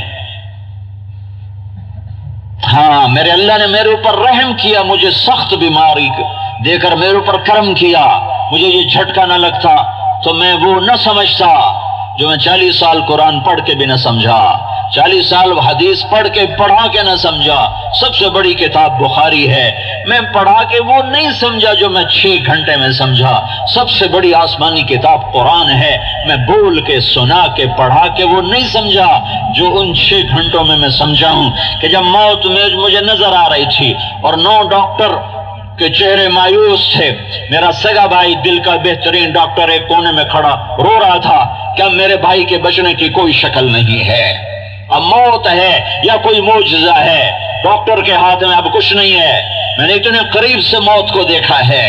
ہاں، میرے اللہ نے میرے اوپر رحم کیا، مجھے سخت بیماری دے کر میرے اوپر کرم کیا، مجھے یہ جھٹکا نہ لگتا تو میں وہ نہ سمجھتا جو میں چالیس سال قرآن پڑھ کے بھی نہ سمجھا، چالیس سال حدیث پڑھ کے پڑھا کے نہ سمجھا۔ سب سے بڑی کتاب بخاری ہے، میں پڑھا کے وہ نہیں سمجھا جو میں چھ گھنٹے میں سمجھا۔ سب سے بڑی آسمانی کتاب قرآن ہے، میں بول کے سنا کے پڑھا کے وہ نہیں سمجھا جو ان چھ گھنٹوں میں میں سمجھا ہوں۔ کہ جب موت میں مجھے نظر آ رہی تھی اور نو ڈاکٹر کے چہرے مایوس تھے، میرا سگا بھائی دل کا بہترین ڈاکٹر ایک کونے میں کھڑا رو رہا تھا کہ اب میرے بھائی کے بچنے کی کوئی شکل نہیں ہے، اب موت ہے یا کوئی معجزہ ہے، ڈاکٹر کے ہاتھ میں اب کچھ نہیں ہے۔ میں نے اتنے قریب سے موت کو دیکھا ہے۔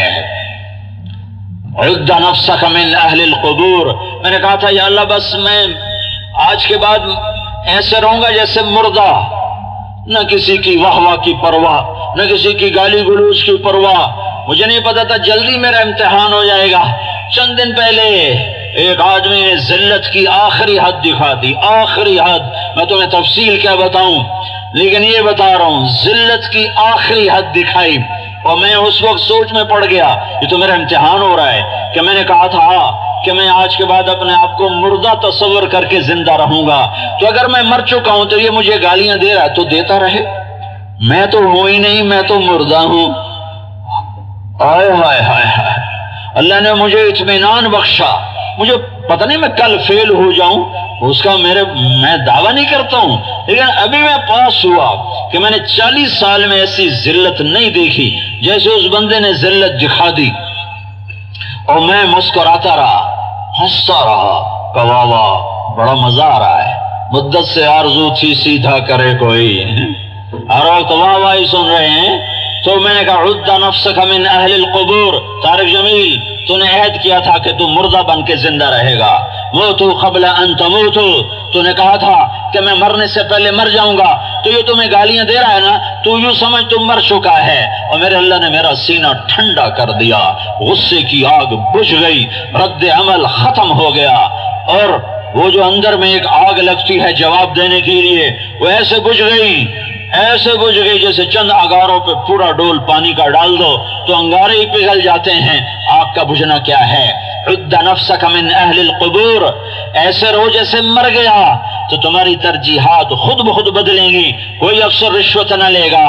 عد نفسک من اہل القبور، میں نے کہا تھا یا اللہ بس میں آج کے بعد ایسے رہوں گا جیسے مردہ، نہ کسی کی واہ واہ کی پرواہ، نہ کسی کی گالی گلوچ کی پرواہ۔ مجھے نہیں پتا تھا جلدی میرا امتحان ہو جائے گا۔ چند دن پہلے ایک آدمی نے ذلت کی آخری حد دکھا دی، آخری حد، میں تمہیں تفصیل کیا بتاؤں، لیکن یہ بتا رہا ہوں ذلت کی آخری حد دکھائی، اور میں اس وقت سوچ میں پڑ گیا یہ تو میرا امتحان ہو رہا ہے کہ میں نے کہا تھا کہ میں آج کے بعد اپنے آپ کو مردہ تصور کر کے زندہ رہوں گا، تو اگر میں مر چکا ہوں تو یہ مجھے گالیاں دے رہا ہے تو دیتا رہے، میں تو ہوں ہی نہیں، میں تو مردہ ہوں۔ آئے ہائے ہائے ہائے، اللہ نے مجھے اطمینان بخشا۔ مجھے پتہ نہیں میں کل فیل ہو جاؤں، اس کا میرے میں دعویٰ نہیں کرتا ہوں، لیکن ابھی میں پاس ہوا کہ میں نے چالیس سال میں ایسی ذلت نہیں دیکھی جیسے اس بندے نے ذلت دکھا دی، اور میں مسکراتا رہا، ہنستا رہا، کہا واہ بڑا مزہ آ رہا ہے، مدت سے آرزو تھی سیدھا کرے کوئی، اور وقت واہ واہ سن رہے ہیں۔ تو میں نے کہا عد نفسک من اہل القبور، طارق جمیل تو نے عہد کیا تھا کہ تو مردہ بن کے زندہ رہے گا، موتو قبل ان تموتو، تو نے کہا تھا کہ میں مرنے سے پہلے مر جاؤں گا، تو یہ تمہیں گالیاں دے رہا ہے نا، تو یوں سمجھ تم مر چکا ہے۔ اور میرے اللہ نے میرا سینہ ٹھنڈا کر دیا، غصے کی آگ بجھ گئی، رد عمل ختم ہو گیا، اور وہ جو اندر میں ایک آگ لگتی ہے جواب دینے کے لیے وہ ایسے بجھ گئی، ایسے بجھ گئی جیسے چند انگاروں پہ پورا ڈول پانی کا ڈال دو تو انگارے ہی پگھل جاتے ہیں۔ آگ کا بجھنا کیا ہے؟ عد نفسک من اہل القبور، ایسے رہو جیسے مر گیا، تو تمہاری ترجیحات خود بخود بدلیں گی، کوئی افسر رشوت نہ لے گا،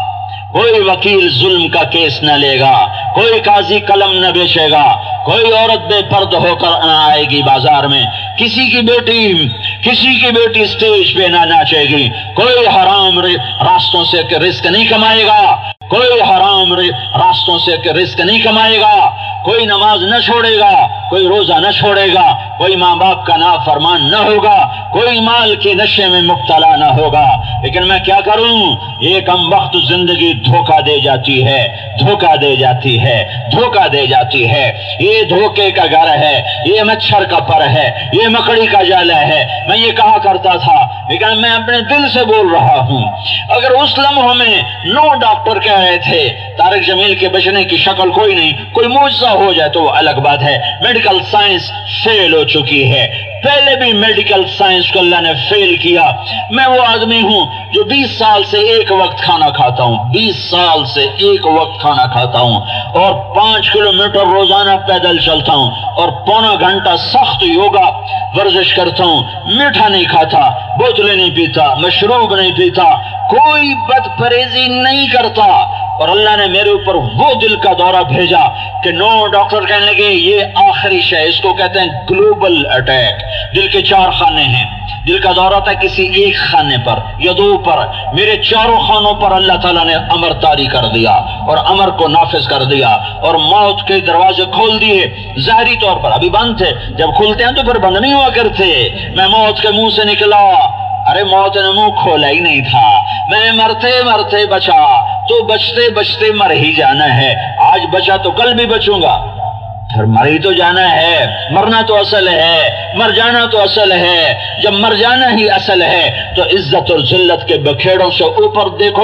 کوئی وکیل ظلم کا کیس نہ لے گا، کوئی قاضی قلم نہ بیچے گا، کوئی عورت بے پرد ہو کر نہ آئے گی بازار میں، کسی کی بیٹی کسی کی بیٹی سٹیج پہ نہ ناچے گی، کوئی حرام راستوں سے رزق نہیں کمائے گا، کوئی حرام راستوں سے رزق نہیں کمائے گا، کوئی نماز نہ چھوڑے گا، کوئی روزہ نہ چھوڑے گا، کوئی ماں باپ کا نافرمان نہ ہوگا، کوئی مال کے نشے میں مبتلا نہ ہوگا۔ لیکن میں کیا کروں؟ یہ کم وقت زندگی دھوکہ دے جاتی ہے، دھوکہ دے جاتی ہے، دھوکہ دے جاتی ہے۔ یہ دھوکے کا گھر ہے، یہ مچھر کا پر ہے، یہ مکڑی کا جالا ہے۔ میں یہ کہا کرتا تھا، لیکن میں اپنے دل سے بول رہا ہوں۔ اگر اس لمحے میں نو ڈاکٹر کہہ رہے تھے طارق جمیل کے بچنے کی شکل کوئی نہیں، کوئی معجزہ ہو جائے تو وہ الگ بات ہے، میڈیکل سائنس فیل ہو چکی ہے، پہلے بھی میڈیکل سائنس کو اللہ نے فیل کیا۔ میں وہ آدمی ہوں جو بیس سال سے ایک وقت کھانا کھاتا ہوں، بیس سال سے ایک وقت کھانا کھاتا ہوں، اور پانچ کلومیٹر روزانہ پیدل چلتا ہوں، اور پونا گھنٹہ سخت یوگا ورزش کرتا ہوں، میٹھا نہیں کھاتا، بوتلیں نہیں پیتا، مشروب نہیں پیتا، کوئی بد پرہیزی نہیں کرتا، اور اللہ نے میرے اوپر وہ دل کا دورہ بھیجا کہ نو ڈاکٹر کہنے لگے یہ آخری شے، اس کو کہتے ہیں گلوبل اٹیک، دل کے چار خانے ہیں، دل کا دورہ تھا کسی ایک خانے پر یا دو پر، میرے چاروں خانوں پر اللہ تعالیٰ نے امر طاری کر دیا اور امر کو نافذ کر دیا، اور موت کے دروازے کھول دیے، ظاہری طور پر ابھی بند تھے، جب کھلتے ہیں تو پھر بند نہیں ہوا کرتے۔ میں موت کے منہ سے نکلا، ارے موت نے منہ کھولا ہی نہیں تھا، میں نے مرتے مرتے بچا، تو بچتے بچتے مر ہی جانا ہے، آج بچا تو کل بھی بچوں گا، پھر مر ہی تو جانا ہے، مرنا تو اصل ہے، مر جانا تو اصل ہے، جب مر جانا ہی اصل ہے تو عزت اور ذلت کے بکھیڑوں سے اوپر دیکھو،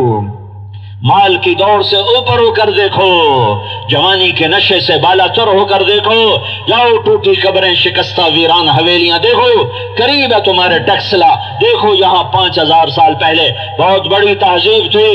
مال کی دوڑ سے اوپر ہو کر دیکھو، جوانی کے نشے سے بالا تر ہو کر دیکھو، جاؤ ٹوٹی قبریں، شکستہ ویران حویلیاں دیکھو، قریب ہے تمہارے ٹیکسلا، دیکھو یہاں پانچ ہزار سال پہلے بہت بڑی تہذیب تھی،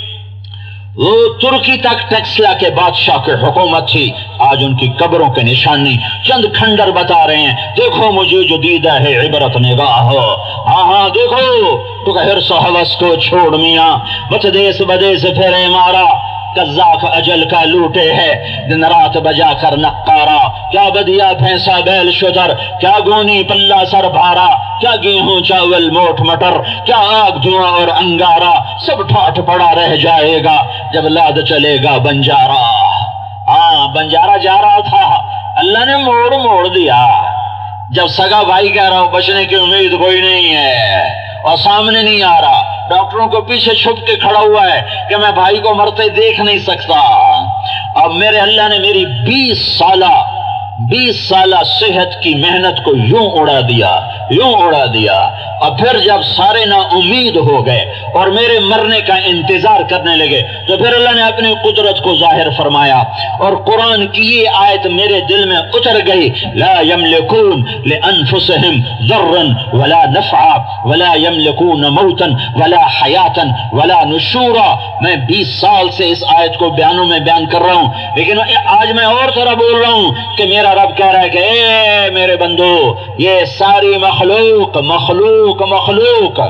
وہ ترکی تک ٹیکسلا کے بادشاہ کی حکومت تھی، آج ان کی قبروں کے نشان نہیں، چند کھنڈر بتا رہے ہیں، دیکھو مجھے جو دیدہ ہے عبرت نگاہ ہو، ہاں ہاں دیکھو تو کہ حرص و حوث کو چھوڑ میاں، بت دیس بدیس پھرے مارا، قذاق اجل کا لوٹے ہے دن رات بجا کر نقارا، کیا بدیا بھینسا بیل شتر، کیا گونی پلہ سر بھارا، کیا گیہوں چاول موٹ مٹر، کیا آگ دھواں اور انگارا، سب ٹھاٹ پڑا رہ جائے گا جب لاد چلے گا بنجارا۔ ہاں بنجارا جا رہا تھا، اللہ نے موڑ موڑ دیا، جب سگا بھائی کہہ رہا ہوں بچنے کی امید کوئی نہیں ہے اور سامنے نہیں آ رہا، ڈاکٹروں کو پیچھے چھپ کے کھڑا ہوا ہے کہ میں بھائی کو مرتے دیکھ نہیں سکتا، اب میرے اللہ نے میری بیس سالہ بیس سالہ صحت کی محنت کو یوں اڑا دیا یوں اڑا دیا اور پھر جب سارے نا امید ہو گئے اور میرے مرنے کا انتظار کرنے لگے تو پھر اللہ نے اپنی قدرت کو ظاہر فرمایا اور قرآن کی یہ آیت میرے دل میں اتر گئی، لا یملکون لانفسہم ضرا ولا نفعا ولا یملکون موتا ولا حیاتا ولا نشورا۔ میں بیس سال سے اس آیت کو بیانوں میں بیان کر رہا ہوں، لیکن آج میں اور طرح بول رہا ہوں کہ میرا رب کہہ رہا ہے کہ اے میرے بندو، یہ ساری مخلوق مخلوق مخلوق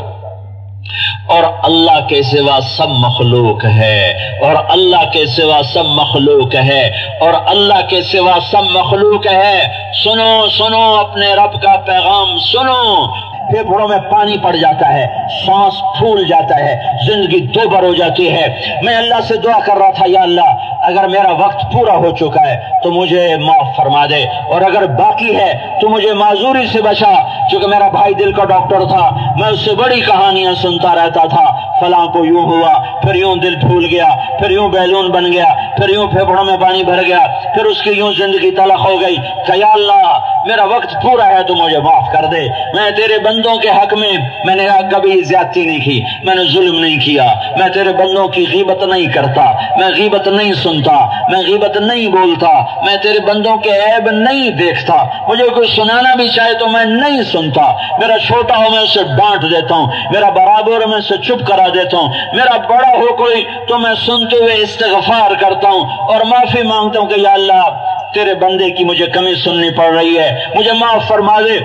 اور اللہ کے سوا سب مخلوق ہے، اور اللہ کے سوا سب مخلوق ہے، اور اللہ کے سوا سب مخلوق ہے۔ سنو سنو اپنے رب کا پیغام سنو، پھیپھڑوں میں پانی پڑ جاتا ہے، سانس پھول جاتا ہے، زندگی دوبر ہو جاتی ہے۔ میں اللہ سے دعا کر رہا تھا، یا اللہ اگر میرا وقت پورا ہو چکا ہے تو مجھے معاف فرما دے، اور اگر باقی ہے تو مجھے معذوری سے بچا، کیونکہ میرا بھائی دل کا ڈاکٹر تھا، میں اس سے بڑی کہانیاں سنتا رہتا تھا، فلاں کو یوں ہوا، پھر یوں دل پھول گیا، پھر یوں بیلون بن گیا، پھر یوں پھیپھڑوں میں پانی بھر گیا، پھر اس کی یوں زندگی تلخ ہو گئی کہ یا اللہ میرا وقت پورا ہے تو مجھے معاف کر دے۔ میں تیرے بندوں کے حق میں میں نے کبھی زیادتی نہیں کی، میں نے ظلم نہیں کیا، میں تیرے بندوں کی غیبت نہیں کرتا، میں غیبت نہیں سنتا، میں غیبت نہیں بولتا، میں تیرے بندوں کے عیب نہیں دیکھتا، مجھے کوئی سنانا بھی چاہے تو میں نہیں سنتا، میرا چھوٹا ہو میں اسے ڈانٹ دیتا ہوں، میرا برابر میں اسے چپ کرا دیتا ہوں، میرا بڑا ہو کوئی تو میں سنتے ہوئے استغفار کرتا ہوں اور معافی مانگتا ہوں کہ یا اللہ تیرے بندے کی مجھے کمی سننی پڑ رہی ہے، مجھے معاف فرما دے۔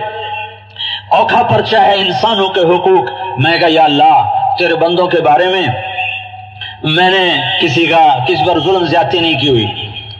اوکھا پرچہ ہے انسانوں کے حقوق، میں کہا یا اللہ تیرے بندوں کے بارے میں میں نے کسی کا کسی پر ظلم زیادتی نہیں کی ہوئی،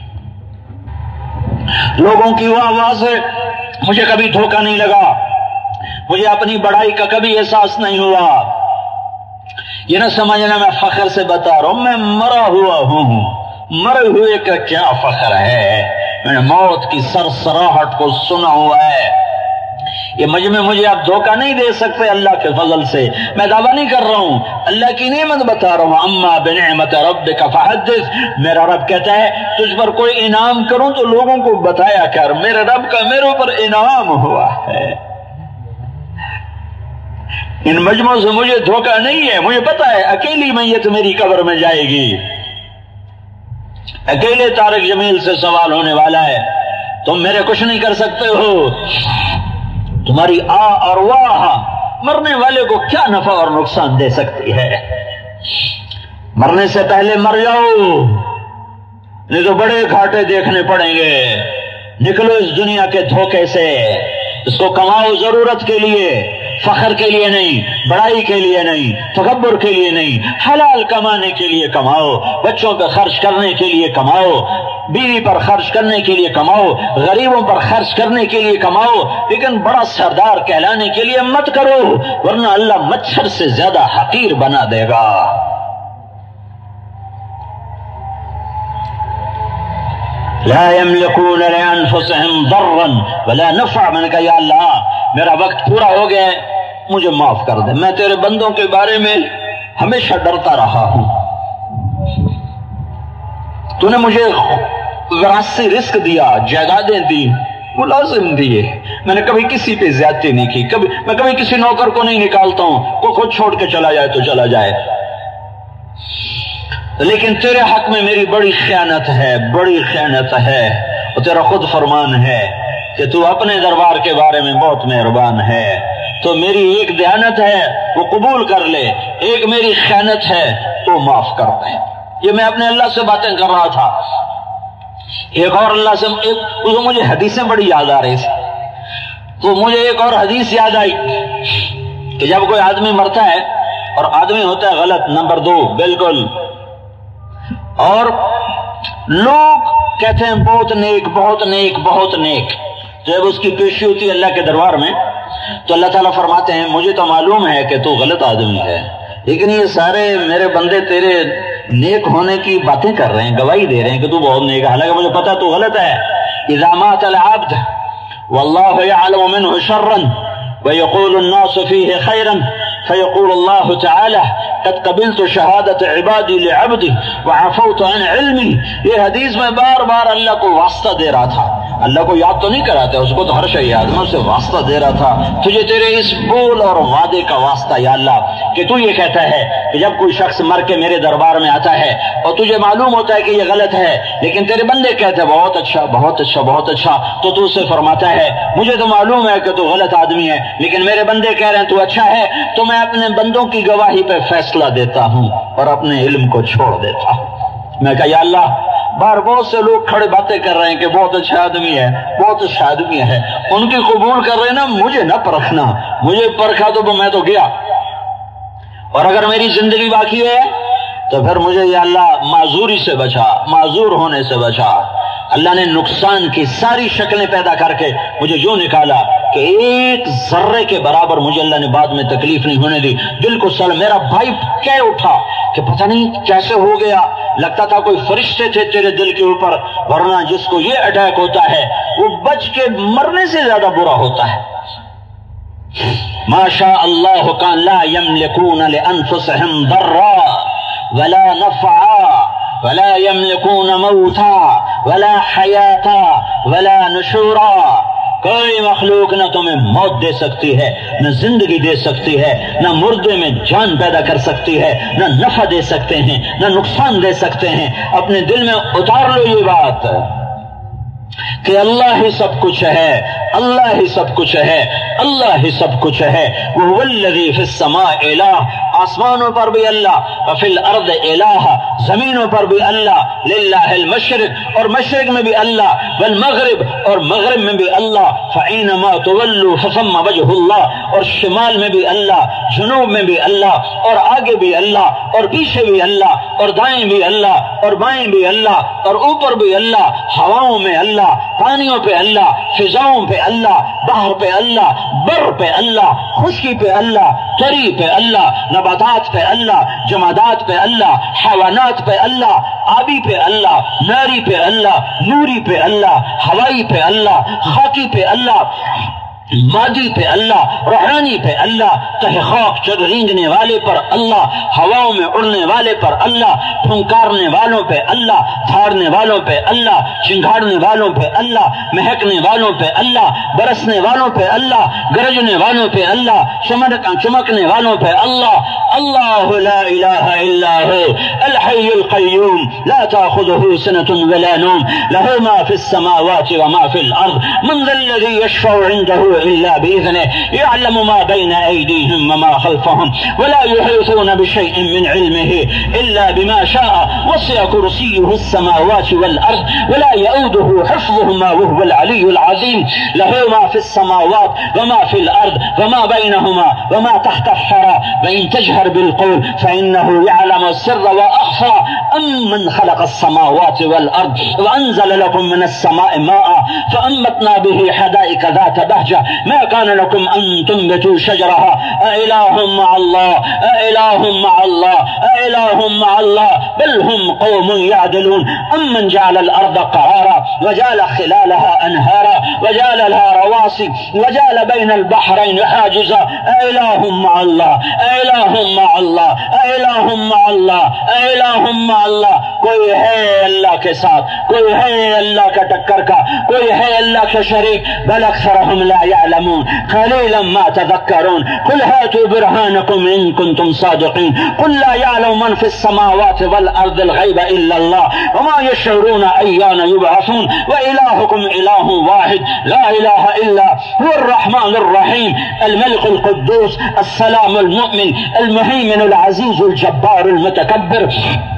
لوگوں کی واہ واہ سے مجھے کبھی دھوکہ نہیں لگا، مجھے اپنی بڑائی کا کبھی احساس نہیں ہوا، یہ نہ سمجھنا میں فخر سے بتا رہا ہوں، میں مرا ہوا ہوں، مرے ہوئے کا کیا فخر ہے، میں نے موت کی سرسراہٹ کو سنا ہوا ہے۔ یہ مجمع مجھے آپ دھوکہ نہیں دے سکتے اللہ کے فضل سے، میں دعویٰ نہیں کر رہا ہوں، اللہ کی نعمت بتا رہا ہوں، اما بنعمت ربک فحدث، میرا رب کہتا ہے تجھ پر کوئی انعام کروں تو لوگوں کو بتایا کر، میرے رب کا میرے اوپر انعام ہوا ہے۔ ان مجموعوں سے مجھے دھوکہ نہیں ہے، مجھے پتا ہے اکیلی میت میری قبر میں جائے گی، اکیلے طارق جمیل سے سوال ہونے والا ہے، تم میرے کچھ نہیں کر سکتے ہو، تمہاری آ اور واہ مرنے والے کو کیا نفع اور نقصان دے سکتی ہے؟ مرنے سے پہلے مر جاؤ نہیں تو بڑے گھاٹے دیکھنے پڑیں گے، نکلو اس دنیا کے دھوکے سے، اس کو کماؤ ضرورت کے لیے، فخر کے لیے نہیں، بڑائی کے لیے نہیں، تکبر کے لیے نہیں، حلال کمانے کے لیے کماؤ، بچوں پہ خرچ کرنے کے لیے کماؤ، بیوی پر خرچ کرنے کے لیے کماؤ، غریبوں پر خرچ کرنے کے لیے کماؤ، لیکن بڑا سردار کہلانے کے لیے مت کرو، ورنہ اللہ مچھر سے زیادہ حقیر بنا دے گا۔ لا يملكون لانفسهم ضرا ولا نفع۔ میں نے کہا یا اللہ میرا وقت پورا ہو گیا ہے، مجھے معاف کر دے، میں تیرے بندوں کے بارے میں ہمیشہ ڈرتا رہا ہوں، تو نے مجھے وراثتی رزق دیا، جائیدادیں دی، ملازم دیے، میں نے کبھی کسی پہ زیادتی نہیں کی، کبھی میں کبھی کسی نوکر کو نہیں نکالتا ہوں، وہ خود چھوڑ کے چلا جائے تو چلا جائے، لیکن تیرے حق میں میری بڑی خیانت ہے، بڑی خیانت ہے، اور تیرا خود فرمان ہے کہ تو اپنے دربار کے بارے میں بہت مہربان ہے، تو میری ایک دیانت ہے وہ قبول کر لے، ایک میری خیانت ہے تو معاف کر دے۔ یہ میں اپنے اللہ سے باتیں کر رہا تھا، ایک اور اللہ سے ایک تو مجھے حدیثیں بڑی یاد آ رہی تھی، تو مجھے ایک اور حدیث یاد آئی کہ جب کوئی آدمی مرتا ہے اور آدمی ہوتا ہے غلط، نمبر دو بالکل، اور لوگ کہتے ہیں بہت نیک بہت نیک بہت نیک، جب اس کی پیشی ہوتی ہے اللہ کے دربار میں تو اللہ تعالیٰ فرماتے ہیں مجھے تو معلوم ہے کہ تو غلط آدمی ہے، لیکن یہ سارے میرے بندے تیرے نیک ہونے کی باتیں کر رہے ہیں، گواہی دے رہے ہیں کہ تو بہت نیک ہے، حالانکہ مجھے پتا تو غلط ہے۔ اذا مات العبد واللہ يعلم منه شرا ويقول الناس فيه خيرا فيقول الله تعالى قد قبلت شہادت عبادی لعبدی وعفوت عن علمی۔ یہ حدیث میں بار بار اللہ کو واسطہ دے رہا تھا، اللہ کو یاد تو نہیں کراتا، اس کو تو ہر شے یاد، میں اسے واسطہ دے رہا تھا، تجھے تیرے اس بول اور وعدے کا واسطہ یا اللہ کہ تو یہ کہتا ہے کہ جب کوئی شخص مر کے میرے دربار میں آتا ہے اور تجھے معلوم ہوتا ہے کہ یہ غلط ہے، لیکن تیرے بندے کہتے ہیں بہت اچھا بہت اچھا بہت اچھا، تو تو اسے فرماتا ہے مجھے تو معلوم ہے کہ تو غلط آدمی ہے، لیکن میرے بندے کہہ رہے ہیں تو اچھا ہے، تو میں اپنے بندوں کی گواہی پہ فیصلہ دیتا ہوں اور اپنے علم کو چھوڑ دیتا ہوں۔ میں کہا یا اللہ باہر بہت سے لوگ کھڑے باتیں کر رہے ہیں کہ بہت اچھا آدمی ہے بہت اچھا آدمی ہے، ان کی قبول کر رہے ہیں نا، مجھے نہ پرکھنا، مجھے پرکھا تو میں تو گیا، اور اگر میری زندگی باقی ہے تو پھر مجھے یا اللہ معذوری سے بچا، معذور ہونے سے بچا۔ اللہ نے نقصان کی ساری شکلیں پیدا کر کے مجھے یوں نکالا کہ ایک ذرے کے برابر مجھے اللہ نے بعد میں تکلیف نہیں ہونے دی، دل کو سل میرا بھائی کہہ اٹھا کہ پتہ نہیں کیسے ہو گیا، لگتا تھا کوئی فرشتے تھے تیرے دل کے اوپر، ورنہ جس کو یہ اٹیک ہوتا ہے وہ بچ کے مرنے سے زیادہ برا ہوتا ہے۔ ما شاء اللہ کان لا یملکون لانفسهم ضرا ولا نفعا ولا يملكون موتا ولا حیاتا ولا نشورا۔ کوئی مخلوق نہ تمہیں موت دے سکتی ہے، نہ زندگی دے سکتی ہے، نہ مردے میں جان پیدا کر سکتی ہے، نہ نفع دے سکتے ہیں، نہ نقصان دے سکتے ہیں۔ اپنے دل میں اتار لو یہ بات کہ اللہ ہی سب کچھ ہے، اللہ ہی سب کچھ ہے، اللہ ہی سب کچھ ہے۔ وَهُوَ الَّذِي فِي السَّمَاءِ الہ، آسمانوں پر بھی اللہ، وَفِي الْأَرْضِ الہ، زمینوں پر بھی اللہ، لِلَّهِ الْمَشْرِقِ، اور مشرق میں بھی اللہ، والمغرب، اور مغرب میں بھی اللہ، فَأَيْنَمَا تُوَلُّوا فَثَمَّ وَجْهُ اللَّهِ، اور شمال میں بھی اللہ، جنوب میں بھی اللہ، اور آگے بھی اللہ، اور پیچھے بھی اللہ، اور دائیں بھی اللہ، اور بائیں بھی اللہ، اور اوپر بھی اللہ، ہواؤں میں اللہ، پانیوں پہ اللہ، فضاؤں پہ اللہ، بحر پہ اللہ، بر پہ اللہ، خشکی پہ اللہ، تری پہ اللہ، نباتات پہ اللہ، جمادات پہ اللہ، حیوانات پہ اللہ، آبی پہ اللہ، ناری پہ اللہ، نوری پہ اللہ، ہوائی پہ اللہ، خاکی پہ اللہ، مادی پہ اللہ، روحانی پہ اللہ، تہ خاک جگ رینگنے والے پر اللہ، ہواؤں میں اڑنے والے پر اللہ، پھنکارنے والوں پہ اللہ، دھاڑنے والوں پہ اللہ، چنگھاڑنے والوں پہ اللہ، مہکنے والوں پہ اللہ، برسنے والوں پہ اللہ، گرجنے والوں پہ اللہ، چمک چمکنے والوں پہ اللہ، اللہ لا الہ الا هو الحی القیوم لا تأخذه سنة ولا نوم له ما في السماوات وما في الأرض من ذا الذي يشفع عنده إلا بإذنه يعلم ما بين أيديهم وما خلفهم ولا يحيطون بشيء من علمه إلا بما شاء وسع كرسيه السماوات والأرض ولا يؤوده حفظهما وهو العلي العظيم له ما في السماوات وما في الأرض وما بينهما وما تحت الثرى وإن تجهر بالقول فإنه يعلم السر وأخفى أمن خلق السماوات والأرض وأنزل لكم من السماء ماء فأنبتنا به حدائق ذات بهجة ما كان لكم أن تنبتوا شجرها أإله مع الله أإله مع الله أإله مع الله بل هم قوم يعدلون أمن جعل الأرض قرارا وجعل خلالها أنهارا وجعل لها رواسي وجعل بين البحرين حاجزا أإله مع الله أإله مع الله أإله مع الله أإله مع اللہ. کوئی ہے اللہ کے ساتھ, کوئی ہے اللہ کا ٹکر کا, کوئی ہے اللہ کے شریک. بل اکثرهم لا يعلمون قليلا ما تذكرون قل هاتوا برهانكم ان كنتم صادقين قل لا يعلم من في السماوات والارض الغيب الا الله وما يشعرون ايان يبعثون والهكم اله واحد لا اله الا هو الرحمن الرحيم الملك القدوس السلام المؤمن المهيمن العزيز الجبار المتكبر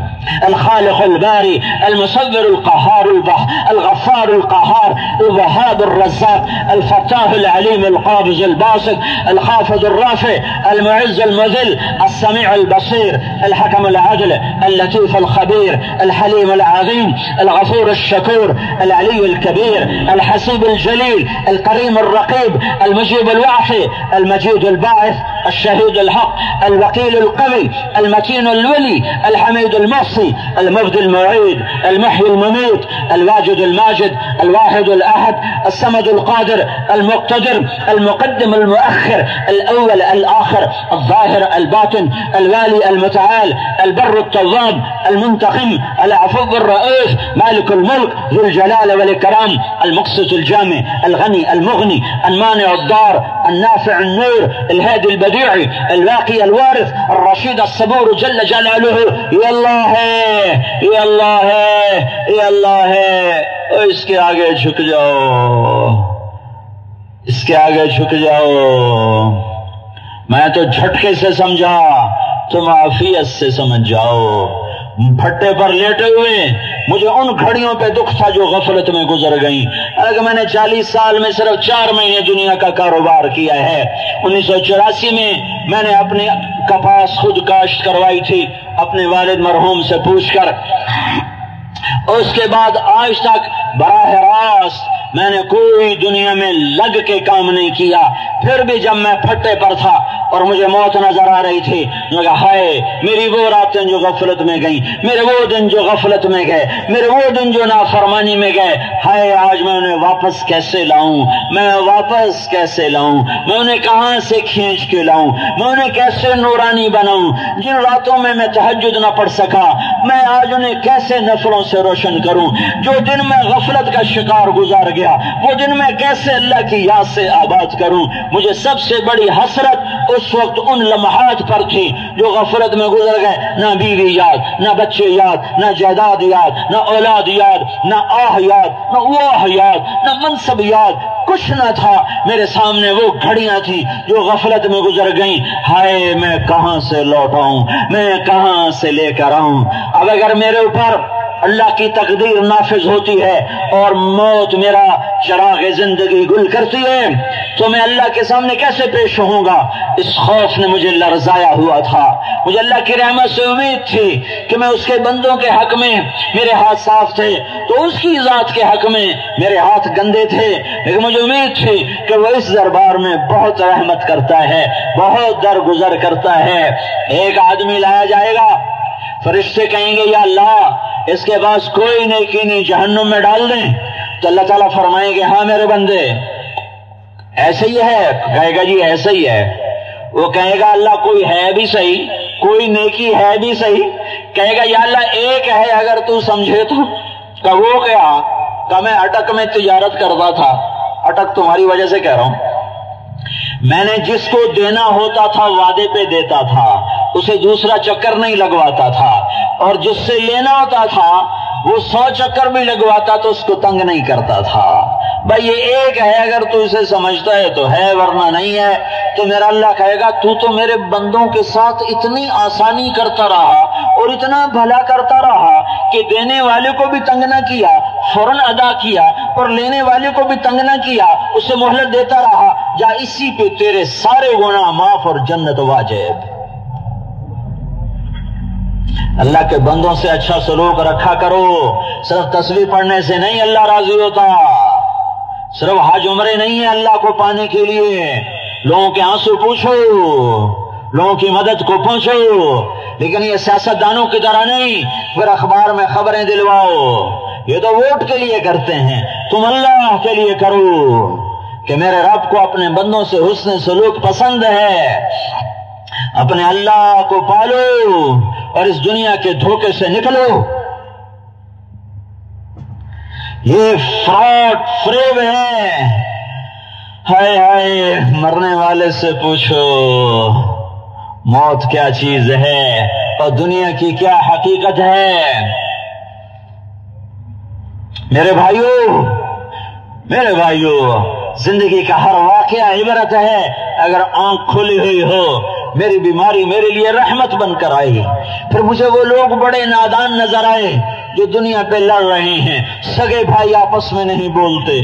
الخالق الباري المصور القهار البح الغفار القهار الوهاب الرزاق الفتاح العليم القابض الباسط الخافض الرافع المعز المذل السميع البصير الحكم العدل اللطيف الخبير الحليم العظيم الغفور الشكور العلي الكبير الحسيب الجليل الكريم الرقيب المجيب الوعفي المجيد الباعث الشهيد الحق الوكيل القوي المتين الولي الحميد المصري المبدي المعيد المحيي المميت الواجد الماجد الواحد الأحد الصمد القادر المقتدر المقدم المؤخر الأول الآخر الظاهر الباطن الوالي المتعال البر التواب المنتقم العفو الرؤوف مالك الملك ذو الجلال والإكرام المقسط الجامع الغني المغني المانع الضار النافع النور الهادي البديع الواقي الوارث الرشيد الصبور جل جلاله. يا الله یہ اللہ ہے, یہ اللہ ہے. اور اس کے آگے جھک جاؤ, اس کے آگے جھک جاؤ. میں تو جھٹکے سے سمجھا, تم عافیت سے سمجھ جاؤ. پھٹے پر لیٹے ہوئے مجھے ان گھڑیوں پہ دکھ تھا جو غفلت میں گزر گئیں. اگر میں نے چالیس سال میں صرف چار مہینے دنیا کا کاروبار کیا ہے. انیس سو چوراسی میں میں نے اپنی کپاس خود کاشت کروائی تھی اپنے والد مرحوم سے پوچھ کر. اس کے بعد آج تک براہ راست میں نے کوئی دنیا میں لگ کے کام نہیں کیا. پھر بھی جب میں پھٹے پر تھا اور مجھے موت نظر آ رہی تھی, میں کہا ہائے میری وہ راتیں جو غفلت میں گئیں, میرے وہ دن جو غفلت میں گئے, میرے وہ دن جو نافرمانی میں گئے. ہائے آج میں انہیں واپس کیسے لاؤں, میں واپس کیسے لاؤں, میں انہیں کہاں سے کھینچ کے لاؤں, میں انہیں کیسے نورانی بناؤں. جن راتوں میں میں تہجد نہ پڑھ سکا میں آج انہیں کیسے نفلوں سے روشن کروں. جو دن میں غفلت کا شکار گزار گیا وہ دن میں کیسے اللہ کی یاد سے آباد کروں. مجھے سب سے بڑی حسرت اس وقت ان لمحات پر تھی جو غفلت میں گزر گئے. نہ بیوی یاد, نہ بچے یاد, نہ جائیداد یاد, نہ اولاد یاد, نہ آہ یاد, نہ واہ یاد, نہ منصب یاد, کچھ نہ تھا. میرے سامنے وہ گھڑیاں تھیں جو غفلت میں گزر گئیں. ہائے میں کہاں سے لوٹاؤں, میں کہاں سے لے کر آؤں. اب اگر میرے اوپر اللہ کی تقدیر نافذ ہوتی ہے اور موت میرا چراغ زندگی گل کرتی ہے تو میں اللہ کے سامنے کیسے پیش ہوں گا. اس خوف نے مجھے لرزایا ہوا تھا. مجھے اللہ کی رحمت سے امید تھی کہ میں اس کے بندوں کے حق میں میرے ہاتھ صاف تھے تو اس کی ذات کے حق میں میرے ہاتھ گندے تھے, لیکن مجھے امید تھی کہ وہ اس دربار میں بہت رحمت کرتا ہے, بہت درگزر کرتا ہے. ایک آدمی لایا جائے گا, فرشتے کہیں گے یا اللہ اس کے پاس کوئی نیکی نہیں, جہنم میں ڈال دیں. تو اللہ تعالیٰ فرمائیں گے ہاں میرے بندے ایسے ہی ہے. کہے گا جی ایسا ہی ہے. وہ کہے گا اللہ کوئی ہے بھی صحیح, کوئی نیکی ہے بھی صحیح. کہے گا یا اللہ ایک ہے اگر تو سمجھے تو. کہ وہ کیا؟ کہ میں اٹک میں تجارت کرتا تھا. اٹک تمہاری وجہ سے کہہ رہا ہوں. میں نے جس کو دینا ہوتا تھا وعدے پہ دیتا تھا, اسے دوسرا چکر نہیں لگواتا تھا، اور جس سے لینا ہوتا تھا وہ سو چکر بھی لگواتا تو اس کو تنگ نہیں کرتا تھا۔ بھائی یہ ایک ہے، اگر تو اسے سمجھتا ہے تو ہے، ورنہ نہیں ہے۔ تو میرا اللہ کہے گا تو تو میرے بندوں کے ساتھ اتنی آسانی کرتا رہا اور اتنا بھلا کرتا رہا کہ دینے والے کو بھی تنگ نہ کیا، فوراً ادا کیا، اور لینے والے کو بھی تنگ نہ کیا، اسے مہلت دیتا رہا، جا اسی پہ تیرے سارے گناہ معاف اور جنت واجب۔ اللہ کے بندوں سے اچھا سلوک رکھا کرو، صرف تسبیح پڑھنے سے نہیں اللہ راضی ہوتا، صرف حج عمرے نہیں ہے اللہ کو پانے کے لیے، لوگوں کے آنسو پوچھو، لوگوں کی مدد کو پہنچو، لیکن یہ سیاست دانوں کی طرح نہیں پھر اخبار میں خبریں دلواؤ، یہ تو ووٹ کے لیے کرتے ہیں، تم اللہ کے لیے کرو کہ میرے رب کو اپنے بندوں سے حسن سلوک پسند ہے، اپنے اللہ کو پالو اور اس دنیا کے دھوکے سے نکلو۔ یہ فراڈ فریب ہے، ہائے ہائے مرنے والے سے پوچھو موت کیا چیز ہے اور دنیا کی کیا حقیقت ہے۔ میرے بھائیو میرے بھائیو زندگی کا ہر واقعہ عبرت ہے، اگر آنکھ کھلی ہوئی ہو۔ میری بیماری میرے لیے رحمت بن کر آئی، پھر مجھے وہ لوگ بڑے نادان نظر آئے جو دنیا پہ لڑ رہے ہیں، سگے بھائی آپس میں نہیں بولتے،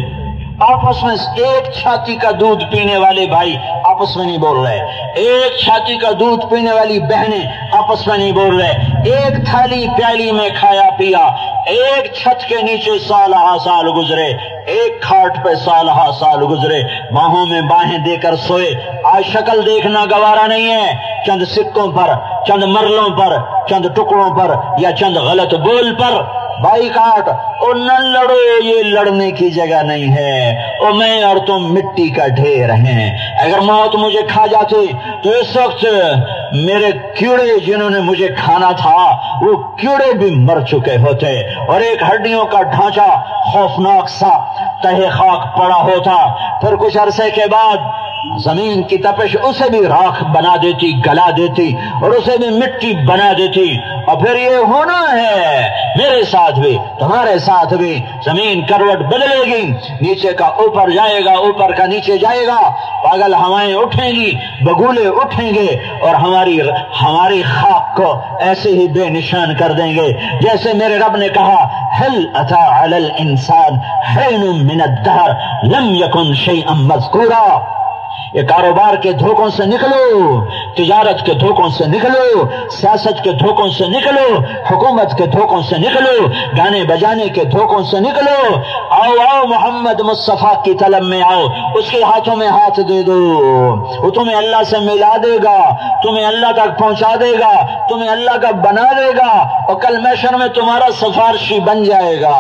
آپس میں ایک چھاتی کا دودھ پینے والے بھائی آپس میں نہیں بول رہے، ایک چھاتی کا دودھ پینے والی بہنیں آپس میں نہیں بول رہے، ایک تھالی پیالی میں کھایا پیا، ایک چھت کے نیچے سال ہا سال گزرے، ایک کھاٹ پہ سال ہا سال گزرے، باہوں میں باہیں دے کر سوئے۔ آج شکل دیکھنا گوارا نہیں ہے، چند سکوں پر، چند مرلوں پر، چند ٹکڑوں پر یا چند غلط بول پر بائی کاٹ اور نہ لڑو، یہ لڑنے کی جگہ نہیں ہے، اور میں اور تم مٹی کا ڈھیر ہیں۔ اگر موت مجھے کھا جاتی تو اس وقت میرے کیڑے جنہوں نے مجھے کھانا تھا وہ کیڑے بھی مر چکے ہوتے، اور ایک ہڈیوں کا ڈھانچہ خوفناک سا تہے خاک پڑا ہوتا، پھر کچھ عرصے کے بعد زمین کی تپش اسے بھی راکھ بنا دیتی، گلا دیتی، اور اسے بھی مٹی بنا دیتی، اور پھر یہ ہونا ہے میرے ساتھ بھی تمہارے ساتھ بھی، زمین کروٹ بدلے گی، نیچے کا اوپر جائے گا، اوپر کا نیچے جائے گا، پاگل ہوائیں اٹھیں گی، بگولے اٹھیں گے، اور ہماری ہماری خاک کو ایسے ہی بے نشان کر دیں گے، جیسے میرے رب نے کہا هل اتى على الانسان حين من الدهر لم يكن شيئا مذكورا۔ یہ کاروبار کے دھوکوں سے نکلو، تجارت کے دھوکوں سے نکلو، سیاست کے دھوکوں سے نکلو، حکومت کے دھوکوں سے نکلو، گانے بجانے کے دھوکوں سے نکلو، آؤ آؤ محمد مصطفیٰ کی طلب میں آؤ، اس کے ہاتھوں میں ہاتھ دے دو، وہ تمہیں اللہ سے ملا دے گا، تمہیں اللہ تک پہنچا دے گا، تمہیں اللہ کا بنا دے گا، اور کل محشر میں تمہارا سفارشی بن جائے گا۔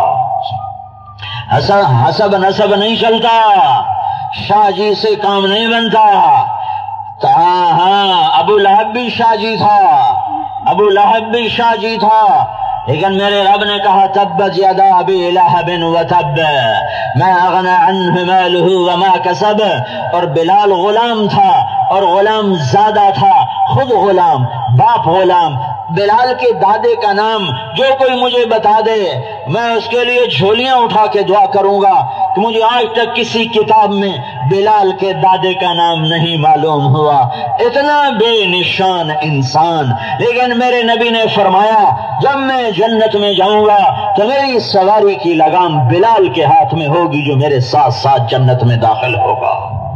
حسب نسب نہیں چلتا، شاہ جی سے کام نہیں بنتا۔ ہاں ہاں ابو لہب بھی شاہ جی تھا، ابو لہب بھی شاہ جی تھا، لیکن میرے رب نے کہا تبت یدا ابی لہب وتب ما اغنى عنه ماله وما کسب، اور بلال غلام تھا اور غلام زادہ تھا، خود غلام باپ غلام۔ بلال کے دادے کا نام جو کوئی مجھے بتا دے میں اس کے لیے جھولیاں اٹھا کے دعا کروں گا، کہ مجھے آج تک کسی کتاب میں بلال کے دادے کا نام نہیں معلوم ہوا، اتنا بے نشان انسان۔ لیکن میرے نبی نے فرمایا جب میں جنت میں جاؤں گا تو میری سواری کی لگام بلال کے ہاتھ میں ہوگی جو میرے ساتھ ساتھ جنت میں داخل ہوگا۔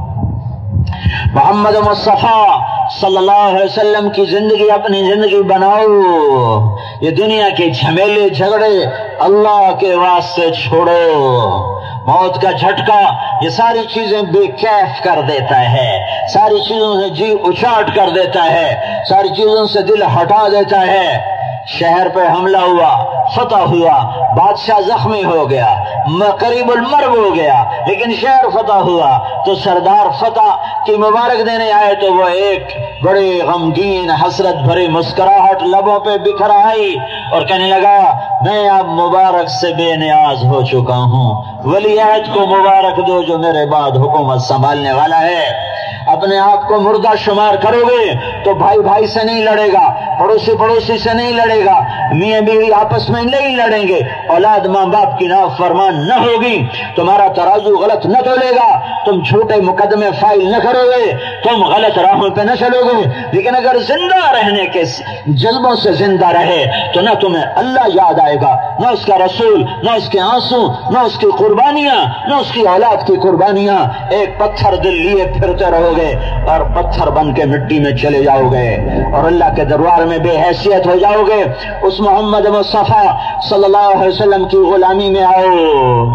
محمد مصطفیٰ صلی اللہ علیہ وسلم کی زندگی اپنی زندگی بناؤ، یہ دنیا کے جھمیلے جھگڑے اللہ کے واسطے چھوڑو۔ موت کا جھٹکا یہ ساری چیزیں بے کیف کر دیتا ہے، ساری چیزوں سے جی اچاٹ کر دیتا ہے، ساری چیزوں سے دل ہٹا دیتا ہے۔ شہر پہ حملہ ہوا، فتح ہوا، بادشاہ زخمی ہو گیا، قریب المرگ ہو گیا، لیکن شہر فتح ہوا تو سردار فتح کی مبارک دینے آئے تو وہ ایک بڑے غمگین حسرت بھری مسکراہٹ لبوں پہ بکھر آئی اور کہنے لگا میں اب مبارک سے بے نیاز ہو چکا ہوں، ولی عہد کو مبارک دو جو میرے بعد حکومت سنبھالنے والا ہے۔ اپنے آپ کو مردہ شمار کرو گے تو بھائی بھائی سے نہیں لڑے گا، پڑوسی پڑوسی سے نہیں لڑے گا، میاں بیوی آپس میں نہیں لڑیں گے، اولاد ماں باپ کی نافرمان نہ ہوگی، تمہارا ترازو غلط نہ تولے گا، تم جھوٹے مقدمے فائل نہ کرو گے، تم غلط راہوں پہ نہ چلو گے۔ لیکن اگر زندہ رہنے کے جذبوں سے زندہ رہے تو نہ تمہیں اللہ یاد آئے گا، نہ اس کا رسول، نہ اس کے آنسو، نہ اس کی قربانیاں، نہ اس کی اولاد کی قربانیاں۔ ایک پتھر دل لیے پھرتے رہو گے اور پتھر بن کے مٹی میں چلے جاؤ گے اور اللہ کے دربار میں بے حیثیت ہو جاؤ گے۔ اس محمد مصطفیٰ صلی اللہ علیہ وسلم کی غلامی میں آؤ۔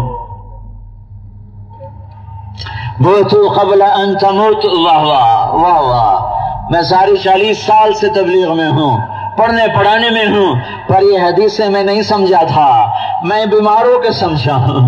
بوتو قبل ان تموت، واہ واہ واہ واہ۔ میں ساری چالیس سال سے تبلیغ میں ہوں، پڑھنے پڑھانے میں ہوں، پر یہ حدیثیں میں نہیں سمجھا تھا، میں بیماروں کے سمجھا ہوں۔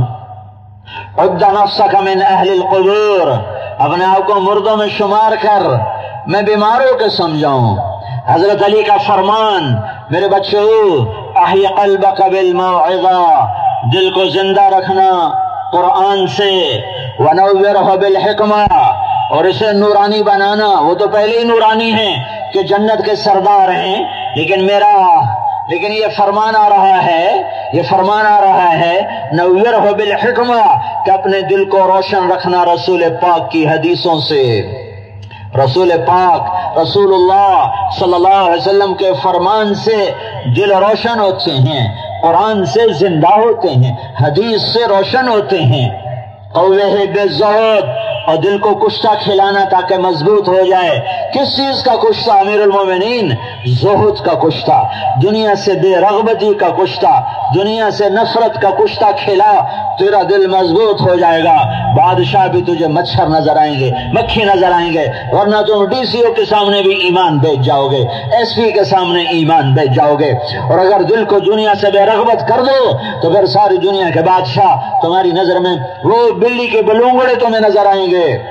عد نفسک من اہل القبور، اپنے آپ کو مردوں میں شمار کر، میں بیماروں کے سمجھاؤں۔ حضرت علی کا فرمان، میرے بچوں احی قلبک بالموعظہ، دل کو زندہ رکھنا قرآن سے، ونورہ بالحکمہ، اور اسے نورانی بنانا۔ وہ تو پہلے ہی نورانی ہیں کہ جنت کے سردار ہیں، لیکن میرا لیکن یہ فرمان آ رہا ہے یہ فرمان آ رہا ہے نورہ بالحکمہ، کہ اپنے دل کو روشن رکھنا رسول پاک کی حدیثوں سے۔ رسول پاک رسول اللہ صلی اللہ علیہ وسلم کے فرمان سے دل روشن ہوتے ہیں، قرآن سے زندہ ہوتے ہیں، حدیث سے روشن ہوتے ہیں۔ قوہ بالزہد، اور دل کو کشتہ کھلانا تاکہ مضبوط ہو جائے۔ کس چیز کا کشتہ امیر المومنین؟ زہد کا کشتہ، دنیا سے بے رغبتی کا کشتہ، دنیا سے نفرت کا کشتہ کھلا، تیرا دل مضبوط ہو جائے گا۔ بادشاہ بھی تجھے مچھر نظر آئیں گے، مکھی نظر آئیں گے، ورنہ تم ڈی سی او کے سامنے بھی ایمان بیچ جاؤ گے، ایس پی کے سامنے ایمان بیچ جاؤ گے۔ اور اگر دل کو دنیا سے بے رغبت کر دو تو پھر ساری دنیا کے بادشاہ تمہاری نظر میں وہ بلی کے بلونگڑے تمہیں نظر آئیں گے۔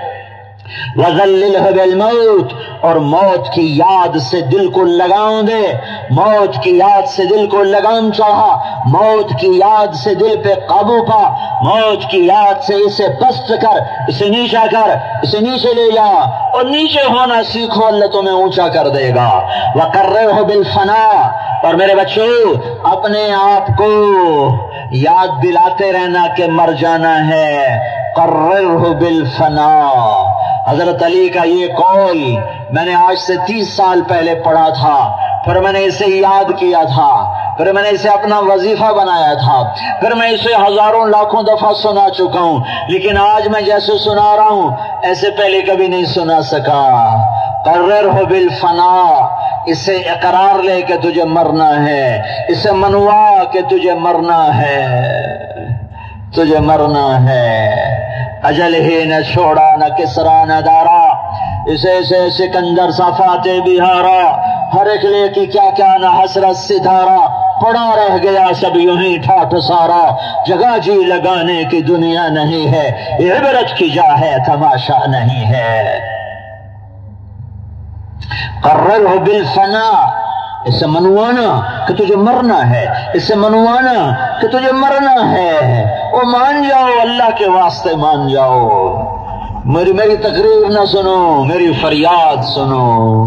وَذَلِّلْهُ بِالْمَوْتِ، اور موت کی یاد سے دل کو لگام دے، موت کی یاد سے دل کو لگام چڑھا، موت کی یاد سے دل پہ قابو پا، موت کی یاد سے اسے پست کر، اسے نیچا کر، اسے نیچے لے جا، اور نیچے ہونا سیکھو، اللہ تمہیں اونچا کر دے گا۔ وَقَرِّرْهُ بِالْفَنَاءِ، اور میرے بچوں اپنے آپ کو یاد دلاتے رہنا کہ مر جانا ہے۔ قررہ بالفناء، حضرت علی کا یہ قول میں نے آج سے تیس سال پہلے پڑھا تھا، پھر میں نے اسے یاد کیا تھا، پھر میں نے اسے اپنا وظیفہ بنایا تھا، پھر میں اسے ہزاروں لاکھوں دفعہ سنا چکا ہوں، لیکن آج میں جیسے سنا رہا ہوں ایسے پہلے کبھی نہیں سنا سکا۔ قررہ بالفناء، اسے اقرار لے کہ تجھے مرنا ہے، اسے منوا کہ تجھے مرنا ہے، تجھے مرنا ہے۔ اجل ہی نہ چھوڑا نہ کسرا نہ دارا، اسے سے سکندر صفات بہارا، ہر ایک لے کی کیا کیا نہ حسرت ستارا، پڑا رہ گیا سب یوں ہی ٹھاٹ سارا، جگہ جی لگانے کی دنیا نہیں ہے، عبرت کی جا ہے تماشا نہیں ہے۔ قررہ بالفناء، اسے منوانا کہ تجھے مرنا ہے، اسے منوانا کہ تجھے مرنا ہے، اور مان جاؤ، اللہ کے واسطے مان جاؤ۔ میری میری تقریر نہ سنو، میری فریاد سنو،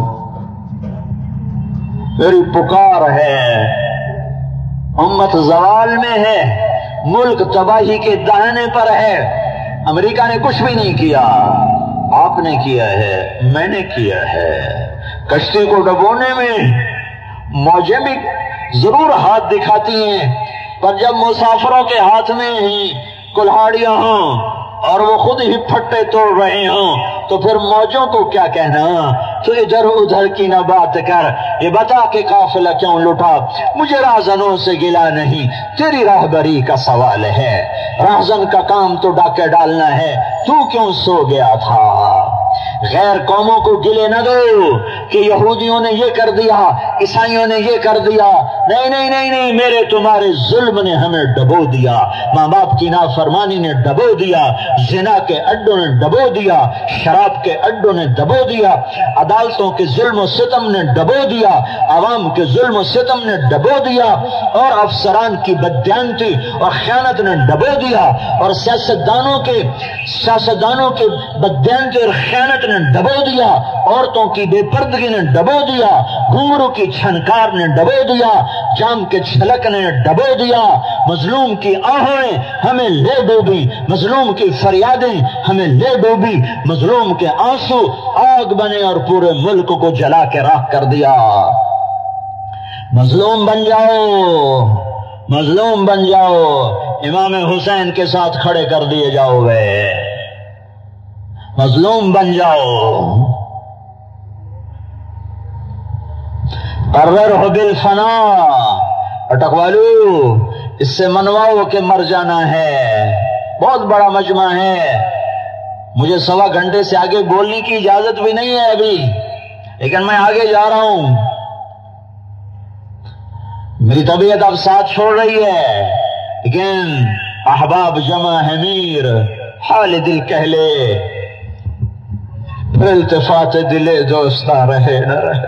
میری پکار ہے۔ امت زوال میں ہے، ملک تباہی کے دہانے پر ہے، امریکہ نے کچھ بھی نہیں کیا، آپ نے کیا ہے، میں نے کیا ہے۔ کشتی کو ڈبونے میں موجیں بھی ضرور ہاتھ دکھاتی ہیں، پر جب مسافروں کے ہاتھ میں ہی کلہاڑیاں ہوں اور وہ خود ہی پھٹے توڑ رہے ہوں تو پھر موجوں کو کیا کہنا۔ تو ادھر ادھر کی نہ بات کر، یہ بتا کہ قافلہ کیوں لٹا، مجھے راہزنوں سے گلا نہیں، تیری راہبری کا سوال ہے۔ راہزن کا کام تو ڈاکے ڈالنا ہے، تو کیوں سو گیا تھا؟ غیر قوموں کو گلے نہ دو کہ یہودیوں نے یہ کر دیا، عیسائیوں نے یہ کر دیا، نہیں نہیں نہیں نہیں، میرے تمہارے ظلم نے ہمیں ڈبو دیا، ماں باپ کی نافرمانی نے ڈبو دیا، زنا کے اڈوں نے ڈبو دیا، شراب کے اڈوں نے ڈبو دیا، عدالتوں کے ظلم و ستم نے ڈبو دیا، عوام کے ظلم و ستم نے ڈبو دیا، اور افسران کی بددیانتی اور خیانت نے ڈبو دیا، اور سیاستدانوں کے سیاستدانوں کے بددیانتی اور خیانت نے نے ڈبو دیا، عورتوں کی بے پردگی نے ڈبو دیا، گھنگرو کی چھنکار نے ڈبو دیا، جام کے چھلک نے ڈبو دیا، مظلوم کی آہیں ہمیں لے ڈوبی، مظلوم کی فریادیں ہمیں لے ڈوبی، مظلوم کے آنسو آگ بنے اور پورے ملک کو جلا کے راکھ کر دیا۔ مظلوم بن جاؤ، مظلوم بن جاؤ، امام حسین کے ساتھ کھڑے کر دیے جاؤ گے، مظلوم بن جاؤ۔ قررہ بالفنا، اٹکوالو اس سے منواؤ کہ مر جانا ہے، بہت بڑا مجمع ہے، مجھے سوا گھنٹے سے آگے بولنے کی اجازت بھی نہیں ہے ابھی، لیکن میں آگے جا رہا ہوں، میری طبیعت اب ساتھ چھوڑ رہی ہے، لیکن احباب جمع ہے میر، حال دل کہہ لے، پھر التفات دل دوستاں رہے نہ رہے۔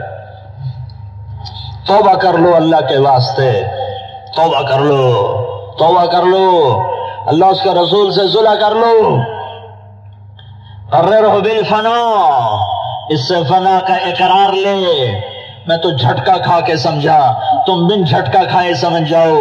توبہ کر لو اللہ کے واسطے، توبہ کر لو، توبہ کر لو، اللہ اس کے رسول سے صلح کر لو۔ قررہ بالفنا، اس سے فنا کا اقرار لے، میں تو جھٹکا کھا کے سمجھا، تم بن جھٹکا کھائے سمجھ جاؤ۔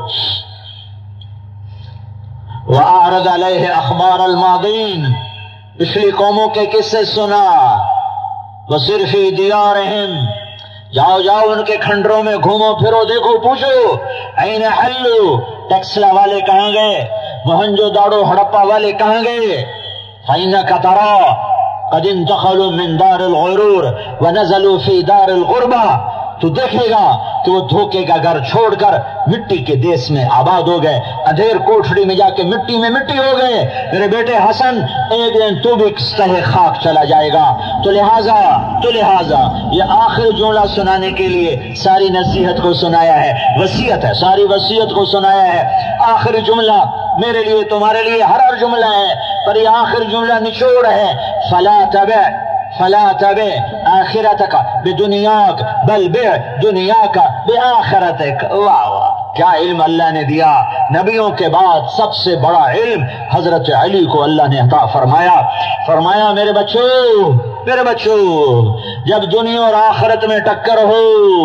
وَأَعْرَضَ عَلَيْهِ أَخْبَارَ الْمَاضِينَ، پچھلی قوموں کے قصے سنا، وَسِرْ فِي دِيَارِهِمْ، جاؤ جاؤ ان کے کھنڈروں میں گھومو پھرو، دیکھو پوچھو، این حلو، ٹیکسلا والے کہاں گئے، موہنجو داڑو ہڑپا والے کہاں گئے، فَإِنَّكَ تَرَى قد انتقلوا من دار الغرور ونزلوا في دار الغربہ، تو دیکھے گا کہ وہ دھوکے کا گھر چھوڑ کر مٹی کے دیس میں آباد ہو گئے، اندھیر کوٹھڑی میں جا کے مٹی میں مٹی ہو گئے۔ میرے بیٹے حسن، ایک دن تو بھی تہہ خاک چلا جائے گا، تو لہٰذا تو لہٰذا یہ آخر جملہ سنانے کے لیے ساری نصیحت کو سنایا ہے، وصیت ہے، ساری وصیت کو سنایا ہے۔ آخری جملہ میرے لیے تمہارے لیے ہر ہر جملہ ہے، پر یہ آخر جملہ نچوڑ ہے، فلا تبع فلا تبع آخرتک بدنیاک بل بع دنیاک بآخرتک۔ واہ واہ، کیا علم اللہ نے دیا، نبیوں کے بعد سب سے بڑا علم حضرت علی کو اللہ نے عطا فرمایا۔ فرمایا میرے بچوں، میرے بچوں، جب دنیا اور آخرت میں ٹکر ہو،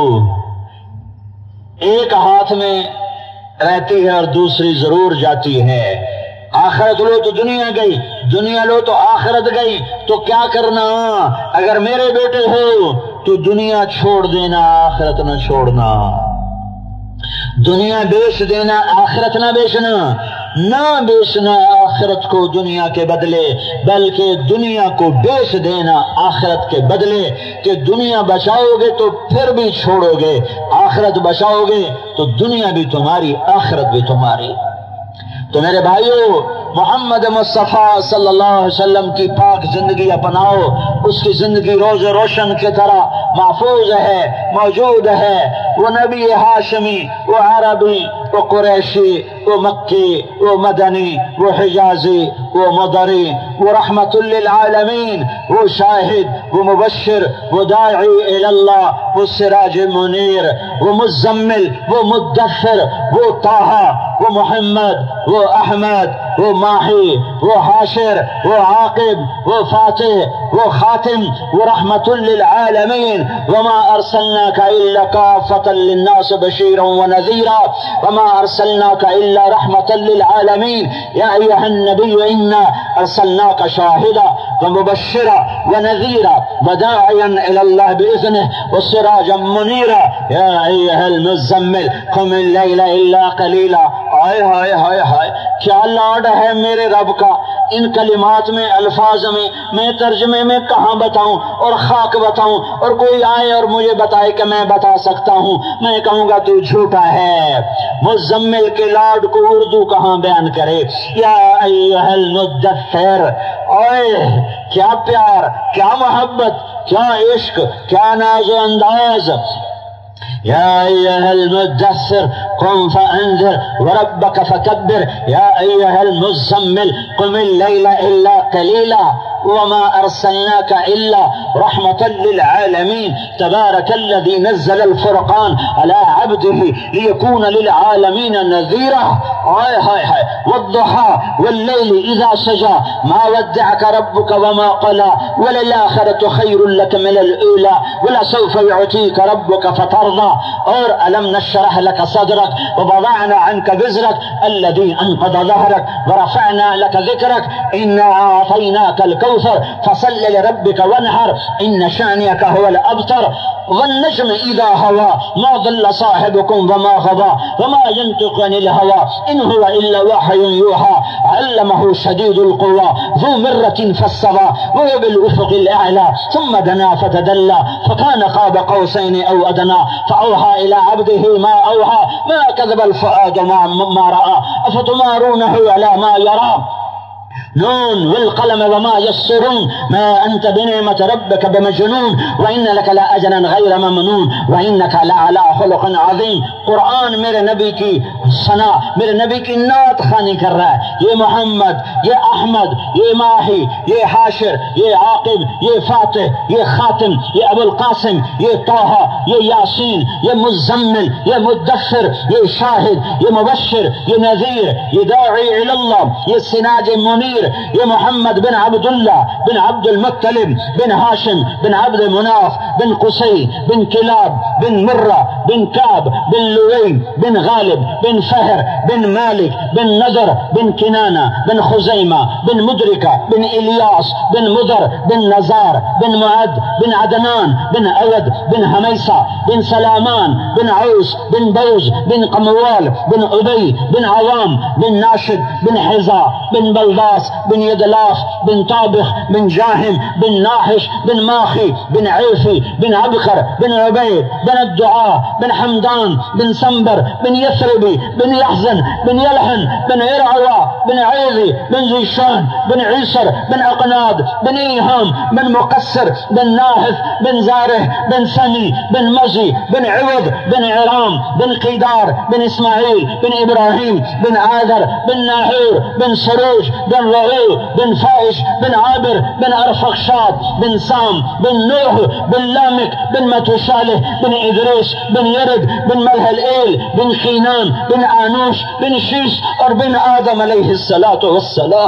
ایک ہاتھ میں رہتی ہے اور دوسری ضرور جاتی ہے، آخرت لو تو دنیا گئی، دنیا لو تو آخرت گئی، تو کیا کرنا، اگر میرے بیٹے ہو تو دنیا چھوڑ دینا، آخرت نہ چھوڑنا، دنیا بیچ دینا، آخرت نہ بیچنا، نہ بیچنا آخرت کو دنیا کے بدلے، بلکہ دنیا کو بیچ دینا آخرت کے بدلے، کہ دنیا بچاؤ گے تو پھر بھی چھوڑو گے، آخرت بچاؤ گے تو دنیا بھی تمہاری، آخرت بھی تمہاری۔ تو میرے بھائیو، محمد مصطفیٰ صلی اللہ علیہ وسلم کی پاک زندگی اپناؤ، اس کی زندگی روز روشن کی طرح محفوظ ہے، موجود ہے۔ وہ نبی ہاشمی، وہ عربی، وہ قریشی، وہ مکی، وہ مدنی، وہ حجازی، وہ مدری، وہ رحمت للعالمین، وہ شاہد، وہ مبشر، وہ داعی اللہ، وہ سراج منیر، وہ مزمل، وہ مدثر، وہ طہ، وہ محمد، وہ احمد، وہ ماہی، وہ حاشر، وہ عاقب، وہ فاتح، وہ خاتم، وہ رحمت للعالمین۔ وما ارسلناک الا کافۃ للناس بشیرا ونذیرا وما ارسلناک الا رحمۃ للعالمین۔ یا ایھا النبی انا ارسلناک شاہدا ومبشرا ونذیرا وداعیا الی اللہ باذنہ وسراجا منیرا۔ یا ایھا المزمل قم اللیل الا قلیلا۔ ہائے ہائے ہائے ہائے، کیا لاڈ ہے میرے رب کا ان کلمات میں، الفاظ میں، میں ترجمے میں کہاں بتاؤں اور خاک بتاؤں، اور کوئی آئے اور مجھے بتائے کہ میں بتا سکتا ہوں، میں کہوں گا تو جھوٹا ہے۔ مزمل کے لاڈ کو اردو کہاں بیان کرے۔ یا ایھا المدثر، اوئے کیا پیار، کیا محبت، کیا عشق، کیا ناز و انداز۔ یا ایھا المدثر قم فانذر وربک فکبر۔ یا ایھا المزمل قم اللیل الا قلیلا۔ وما أرسلناك إلا رحمة للعالمين تبارك الذي نزل الفرقان على عبده ليكون للعالمين نذيرا. هاي هاي هاي والضحى والليل إذا سجى ما ودعك ربك وما قلى وللآخرة خير لك من الأولى ولسوف يعطيك ربك فترضى. اور ألم نشرح لك صدرك ووضعنا عنك وزرك الذي أنقض ظهرك ورفعنا لك ذكرك إنا أعطيناك الكوثر فصل لربك وانحر إن شانئك هو الأبتر. والنجم إذا هوى ما ضل صاحبكم وما غوى وما ينطق عن الهوى إن هو إلا وحي يوحى علمه شديد القوى ذو مرة فاستوى وهو بالأفق الأعلى ثم دنا فتدلى فكان قاب قوسين أو أدنى فأوحى إلى عبده ما أوحى ما كذب الفؤاد ما رأى أفتمارونه على ما يرى. نون والقلم وما يسرون ما أنت بنعمة ربك بمجنون وإن لك لأجرا غير ممنون وإنك لعلى خلق عظيم. قرآن میرے نبی کی ثنا میرے نبی کی نعت خوانی کر رہا ہے. یہ محمد، یہ احمد، یہ ماہی، یہ حاشر، یہ عاقب، یہ فاتح، یہ خاتم، یہ ابو القاسم، یہ طہ، یہ یاسین، یہ مزمل، یہ مدثر، یہ شاہد، یہ مبشر، یہ نذیر، یہ داعی الی اللہ، یہ سراج منیر، یہ محمد بن عبداللہ بن عبد المطلب بن ہاشم بن عبد مناف بن قصی بن کلاب بن مرہ بن کعب بن لوئی بن غالب بن فہر بن مالک بن نضر بن کنانہ بن خزیمہ بن مدرکہ بن الیاس بن مدر بن نزار بن معد بن عدنان بن اود بن حمیسہ بن سلامان بن عوس بن بوز بن قموال بن عبی بن عوام بن ناشد بن حزا بن بلداس بن يدلاف بن طابخ بن جاهم بن ناحش بن ماخي بن عيفي بن عبقر بن عبيد بن الدعاء بن حمدان بن سنبر بن يثربي بن يحزن بن يلحن بن إرعوى بن عيذي بن زيشان بن عيسر بن أقناد بن إيهام بن مقصر بن ناحف بن زاره بن سمي بن مزي بن عوض بن عرام بن قيدار بن إسماعيل بن إبراهيم بن آذر بن ناحور بن سروج بن رغو بن فائش بن عابر بن أرفخشاد بن سام بن نوح بن لامك بن متوشالح بن إدريس بن يرد بن ملهلئيل بن خينان بن آنوش بن شيش اور بن آدم علیہ الصلاۃ والسلام.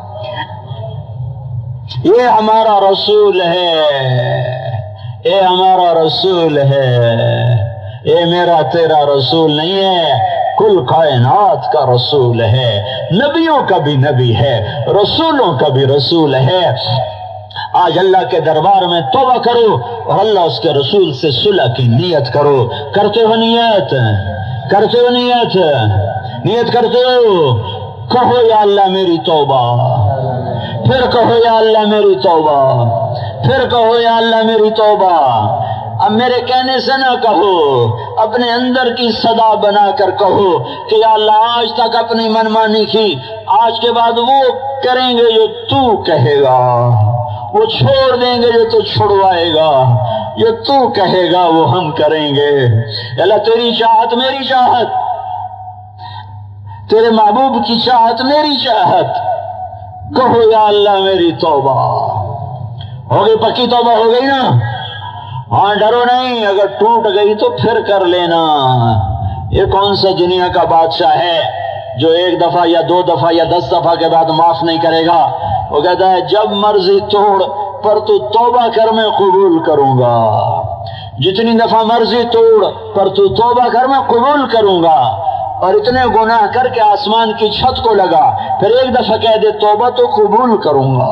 یہ ہمارا رسول ہے، یہ ہمارا رسول ہے، یہ میرا تیرا رسول نہیں ہے، کل کائنات کا رسول ہے، نبیوں کا بھی نبی ہے، رسولوں کا بھی رسول ہے. آج اللہ کے دربار میں توبہ کرو اور اللہ اس کے رسول سے صلح کی نیت کرو. کرتے ہو نیت؟ کرتے ہو نیت؟ نیت کرتے ہو؟ کہو یا اللہ میری توبہ، پھر کہو یا اللہ میری توبہ، پھر کہو یا اللہ میری توبہ. اب میرے کہنے سے نہ کہو، اپنے اندر کی صدا بنا کر کہو کہ یا اللہ آج تک اپنی منمانی کی، آج کے بعد وہ کریں گے جو تو کہے گا، وہ چھوڑ دیں گے جو تو چھڑوائے گا، جو تو کہے گا وہ ہم کریں گے. اللہ تیری چاہت میری چاہت، تیرے محبوب کی چاہت میری چاہت. کہو یا اللہ میری توبہ. ہو گئی پکی توبہ؟ ہو گئی نا؟ ہاں ڈرو نہیں، اگر ٹوٹ گئی تو پھر کر لینا. یہ کون سا دنیا کا بادشاہ ہے جو ایک دفعہ یا دو دفعہ یا دس دفعہ کے بعد معاف نہیں کرے گا؟ وہ کہتا ہے جب مرضی توڑ پر تو توبہ کر میں قبول کروں گا. جتنی دفعہ مرضی توڑ پر تو توبہ کر میں قبول کروں گا. اور اتنے گناہ کر کے آسمان کی چھت کو لگا، پھر ایک دفعہ کہہ دے توبہ تو قبول کروں گا.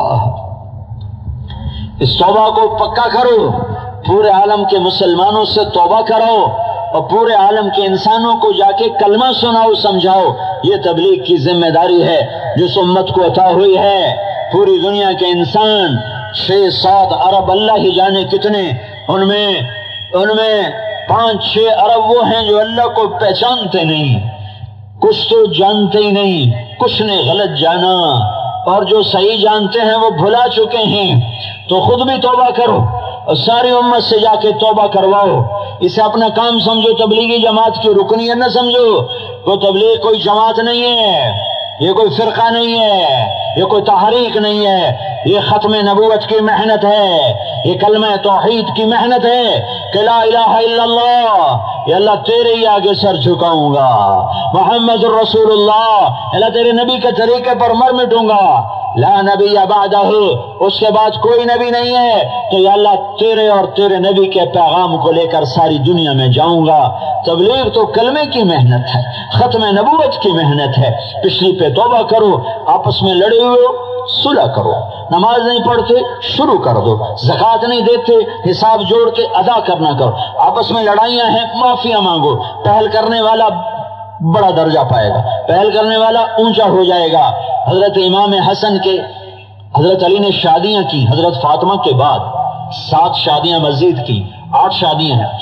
اس توبہ کو پکا کرو، پورے عالم کے مسلمانوں سے توبہ کرو اور پورے عالم کے انسانوں کو جا کے کلمہ سناؤ، سمجھاؤ. یہ تبلیغ کی ذمہ داری ہے جو اس امت کو عطا ہوئی ہے. پوری دنیا کے انسان چھ سات ارب، اللہ ہی جانے کتنے، ان میں ان میں پانچ چھ ارب وہ ہیں جو اللہ کو پہچانتے نہیں، کچھ تو جانتے ہی نہیں، کچھ نے غلط جانا، اور جو صحیح جانتے ہیں وہ بھلا چکے ہیں. تو خود بھی توبہ کرو اور ساری امت سے جا کے توبہ کرواؤ. اسے اپنا کام سمجھو، تبلیغی جماعت کی رکنیت نہ سمجھو. وہ تبلیغ کوئی جماعت نہیں ہے، یہ کوئی فرقہ نہیں ہے، یہ کوئی تحریک نہیں ہے، یہ ختم نبوت کی محنت ہے، یہ کلمہ توحید کی محنت ہے کہ لا الہ الا اللہ، یا اللہ تیرے ہی آگے سر جھکاؤں گا، محمد الرسول اللہ، اللہ تیرے نبی کے طریقے پر مر مٹوں گا، لا نبی بعدہ، اس کے بعد کوئی نبی نہیں ہے، تو یا اللہ تیرے اور تیرے نبی کے پیغام کو لے کر ساری دنیا میں جاؤں گا۔ تبلیغ تو کلمے کی محنت ہے، ختم نبوت کی محنت ہے۔ پچھلی پہ توبہ کرو، آپس میں لڑے ہوئے صلح کرو، نماز نہیں پڑھتے شروع کر دو، زکوٰۃ نہیں دیتے حساب جوڑ کے ادا کرنا کرو، آپس میں لڑائیاں ہیں معافیاں مانگو، پہل کرنے والا بڑا درجہ پائے گا، پہل کرنے والا اونچا ہو جائے گا۔ حضرت امام حسن کے حضرت علی نے شادیاں کی، حضرت فاطمہ کے بعد سات شادیاں مزید کی، آٹھ شادیاں ہیں۔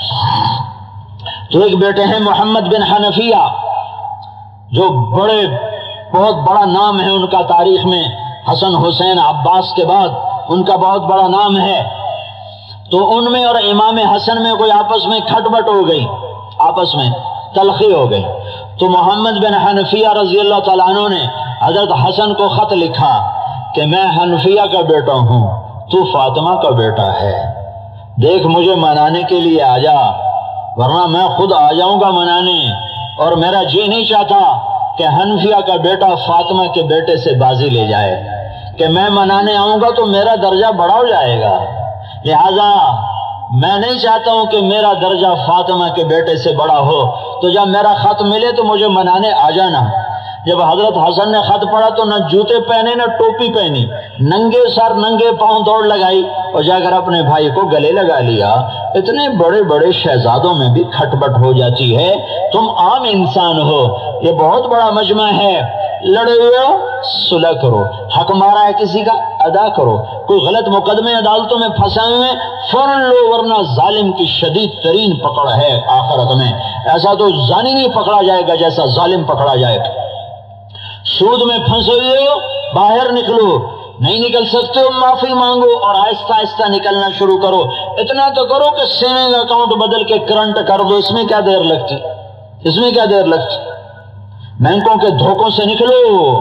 تو ایک بیٹے ہیں محمد بن حنفیہ، جو بڑے بہت بڑا نام ہے ان کا تاریخ میں، حسن حسین عباس کے بعد ان کا بہت بڑا نام ہے۔ تو ان میں اور امام حسن میں کوئی آپس میں کھٹ بٹ ہو گئی، آپس میں تلخی ہو گئی، تو محمد بن حنفیہ رضی اللہ تعالیٰ عنہ نے حضرت حسن کو خط لکھا کہ میں حنفیہ کا بیٹا ہوں، تو فاطمہ کا بیٹا ہے، دیکھ مجھے منانے کے لیے آ جا، ورنہ میں خود آ جاؤں گا منانے، اور میرا جی نہیں چاہتا کہ حنفیہ کا بیٹا فاطمہ کے بیٹے سے بازی لے جائے، کہ میں منانے آؤں گا تو میرا درجہ بڑا ہو جائے گا، لہذا میں نہیں چاہتا ہوں کہ میرا درجہ فاطمہ کے بیٹے سے بڑا ہو، تو جب میرا خط ملے تو مجھے منانے آ جانا۔ جب حضرت حسن نے خط پڑھا تو نہ جوتے پہنے نہ ٹوپی پہنی، ننگے سر ننگے پاؤں دوڑ لگائی اور جا کر اپنے بھائی کو گلے لگا لیا۔ اتنے بڑے بڑے شہزادوں میں بھی کھٹ بٹ ہو جاتی ہے، تم عام انسان ہو، یہ بہت بڑا مجمع ہے، لڑے ہوئے ہو صلح کرو، حق مارا ہے کسی کا ادا کرو، کوئی غلط مقدمے عدالتوں میں پھنسائے ہوئے فوراً لو، ورنہ ظالم کی شدید ترین پکڑ ہے آخرت میں۔ ایسا تو زانی نہیں پکڑا جائے گا جیسا ظالم پکڑا جائے گا۔ سود میں پھنسے ہوئے ہو باہر نکلو، نہیں نکل سکتے ہو معافی مانگو اور آہستہ آہستہ نکلنا شروع کرو، اتنا تو کرو کہ سیونگ اکاؤنٹ بدل کے کرنٹ کر دو، اس میں کیا دیر لگتی، اس میں کیا دیر لگتی۔ بینکوں کے دھوکوں سے نکلو،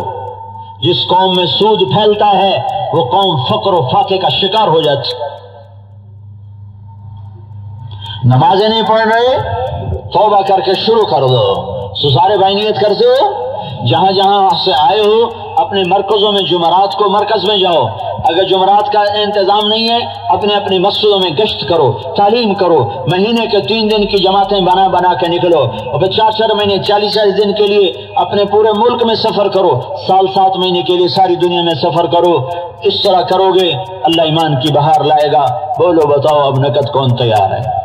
جس قوم میں سود پھیلتا ہے وہ قوم فقر و فاقے کا شکار ہو جاتی۔ نمازیں نہیں پڑھ رہے، توبہ کر کے شروع کر دو۔ سسارے بھائی نیت کرتے ہو، جہاں جہاں سے آئے ہو اپنے مرکزوں میں جمعرات کو مرکز میں جاؤ، اگر جمعرات کا انتظام نہیں ہے اپنے اپنی مسجدوں میں گشت کرو، تعلیم کرو، مہینے کے تین دن کی جماعتیں بنا بنا کے نکلو، اور پھر چار چار مہینے چالیس چالیس دن کے لیے اپنے پورے ملک میں سفر کرو، سال سات مہینے کے لیے ساری دنیا میں سفر کرو۔ اس طرح کرو گے اللہ ایمان کی بہار لائے گا۔ بولو بتاؤ اب نقد کون تیار ہے؟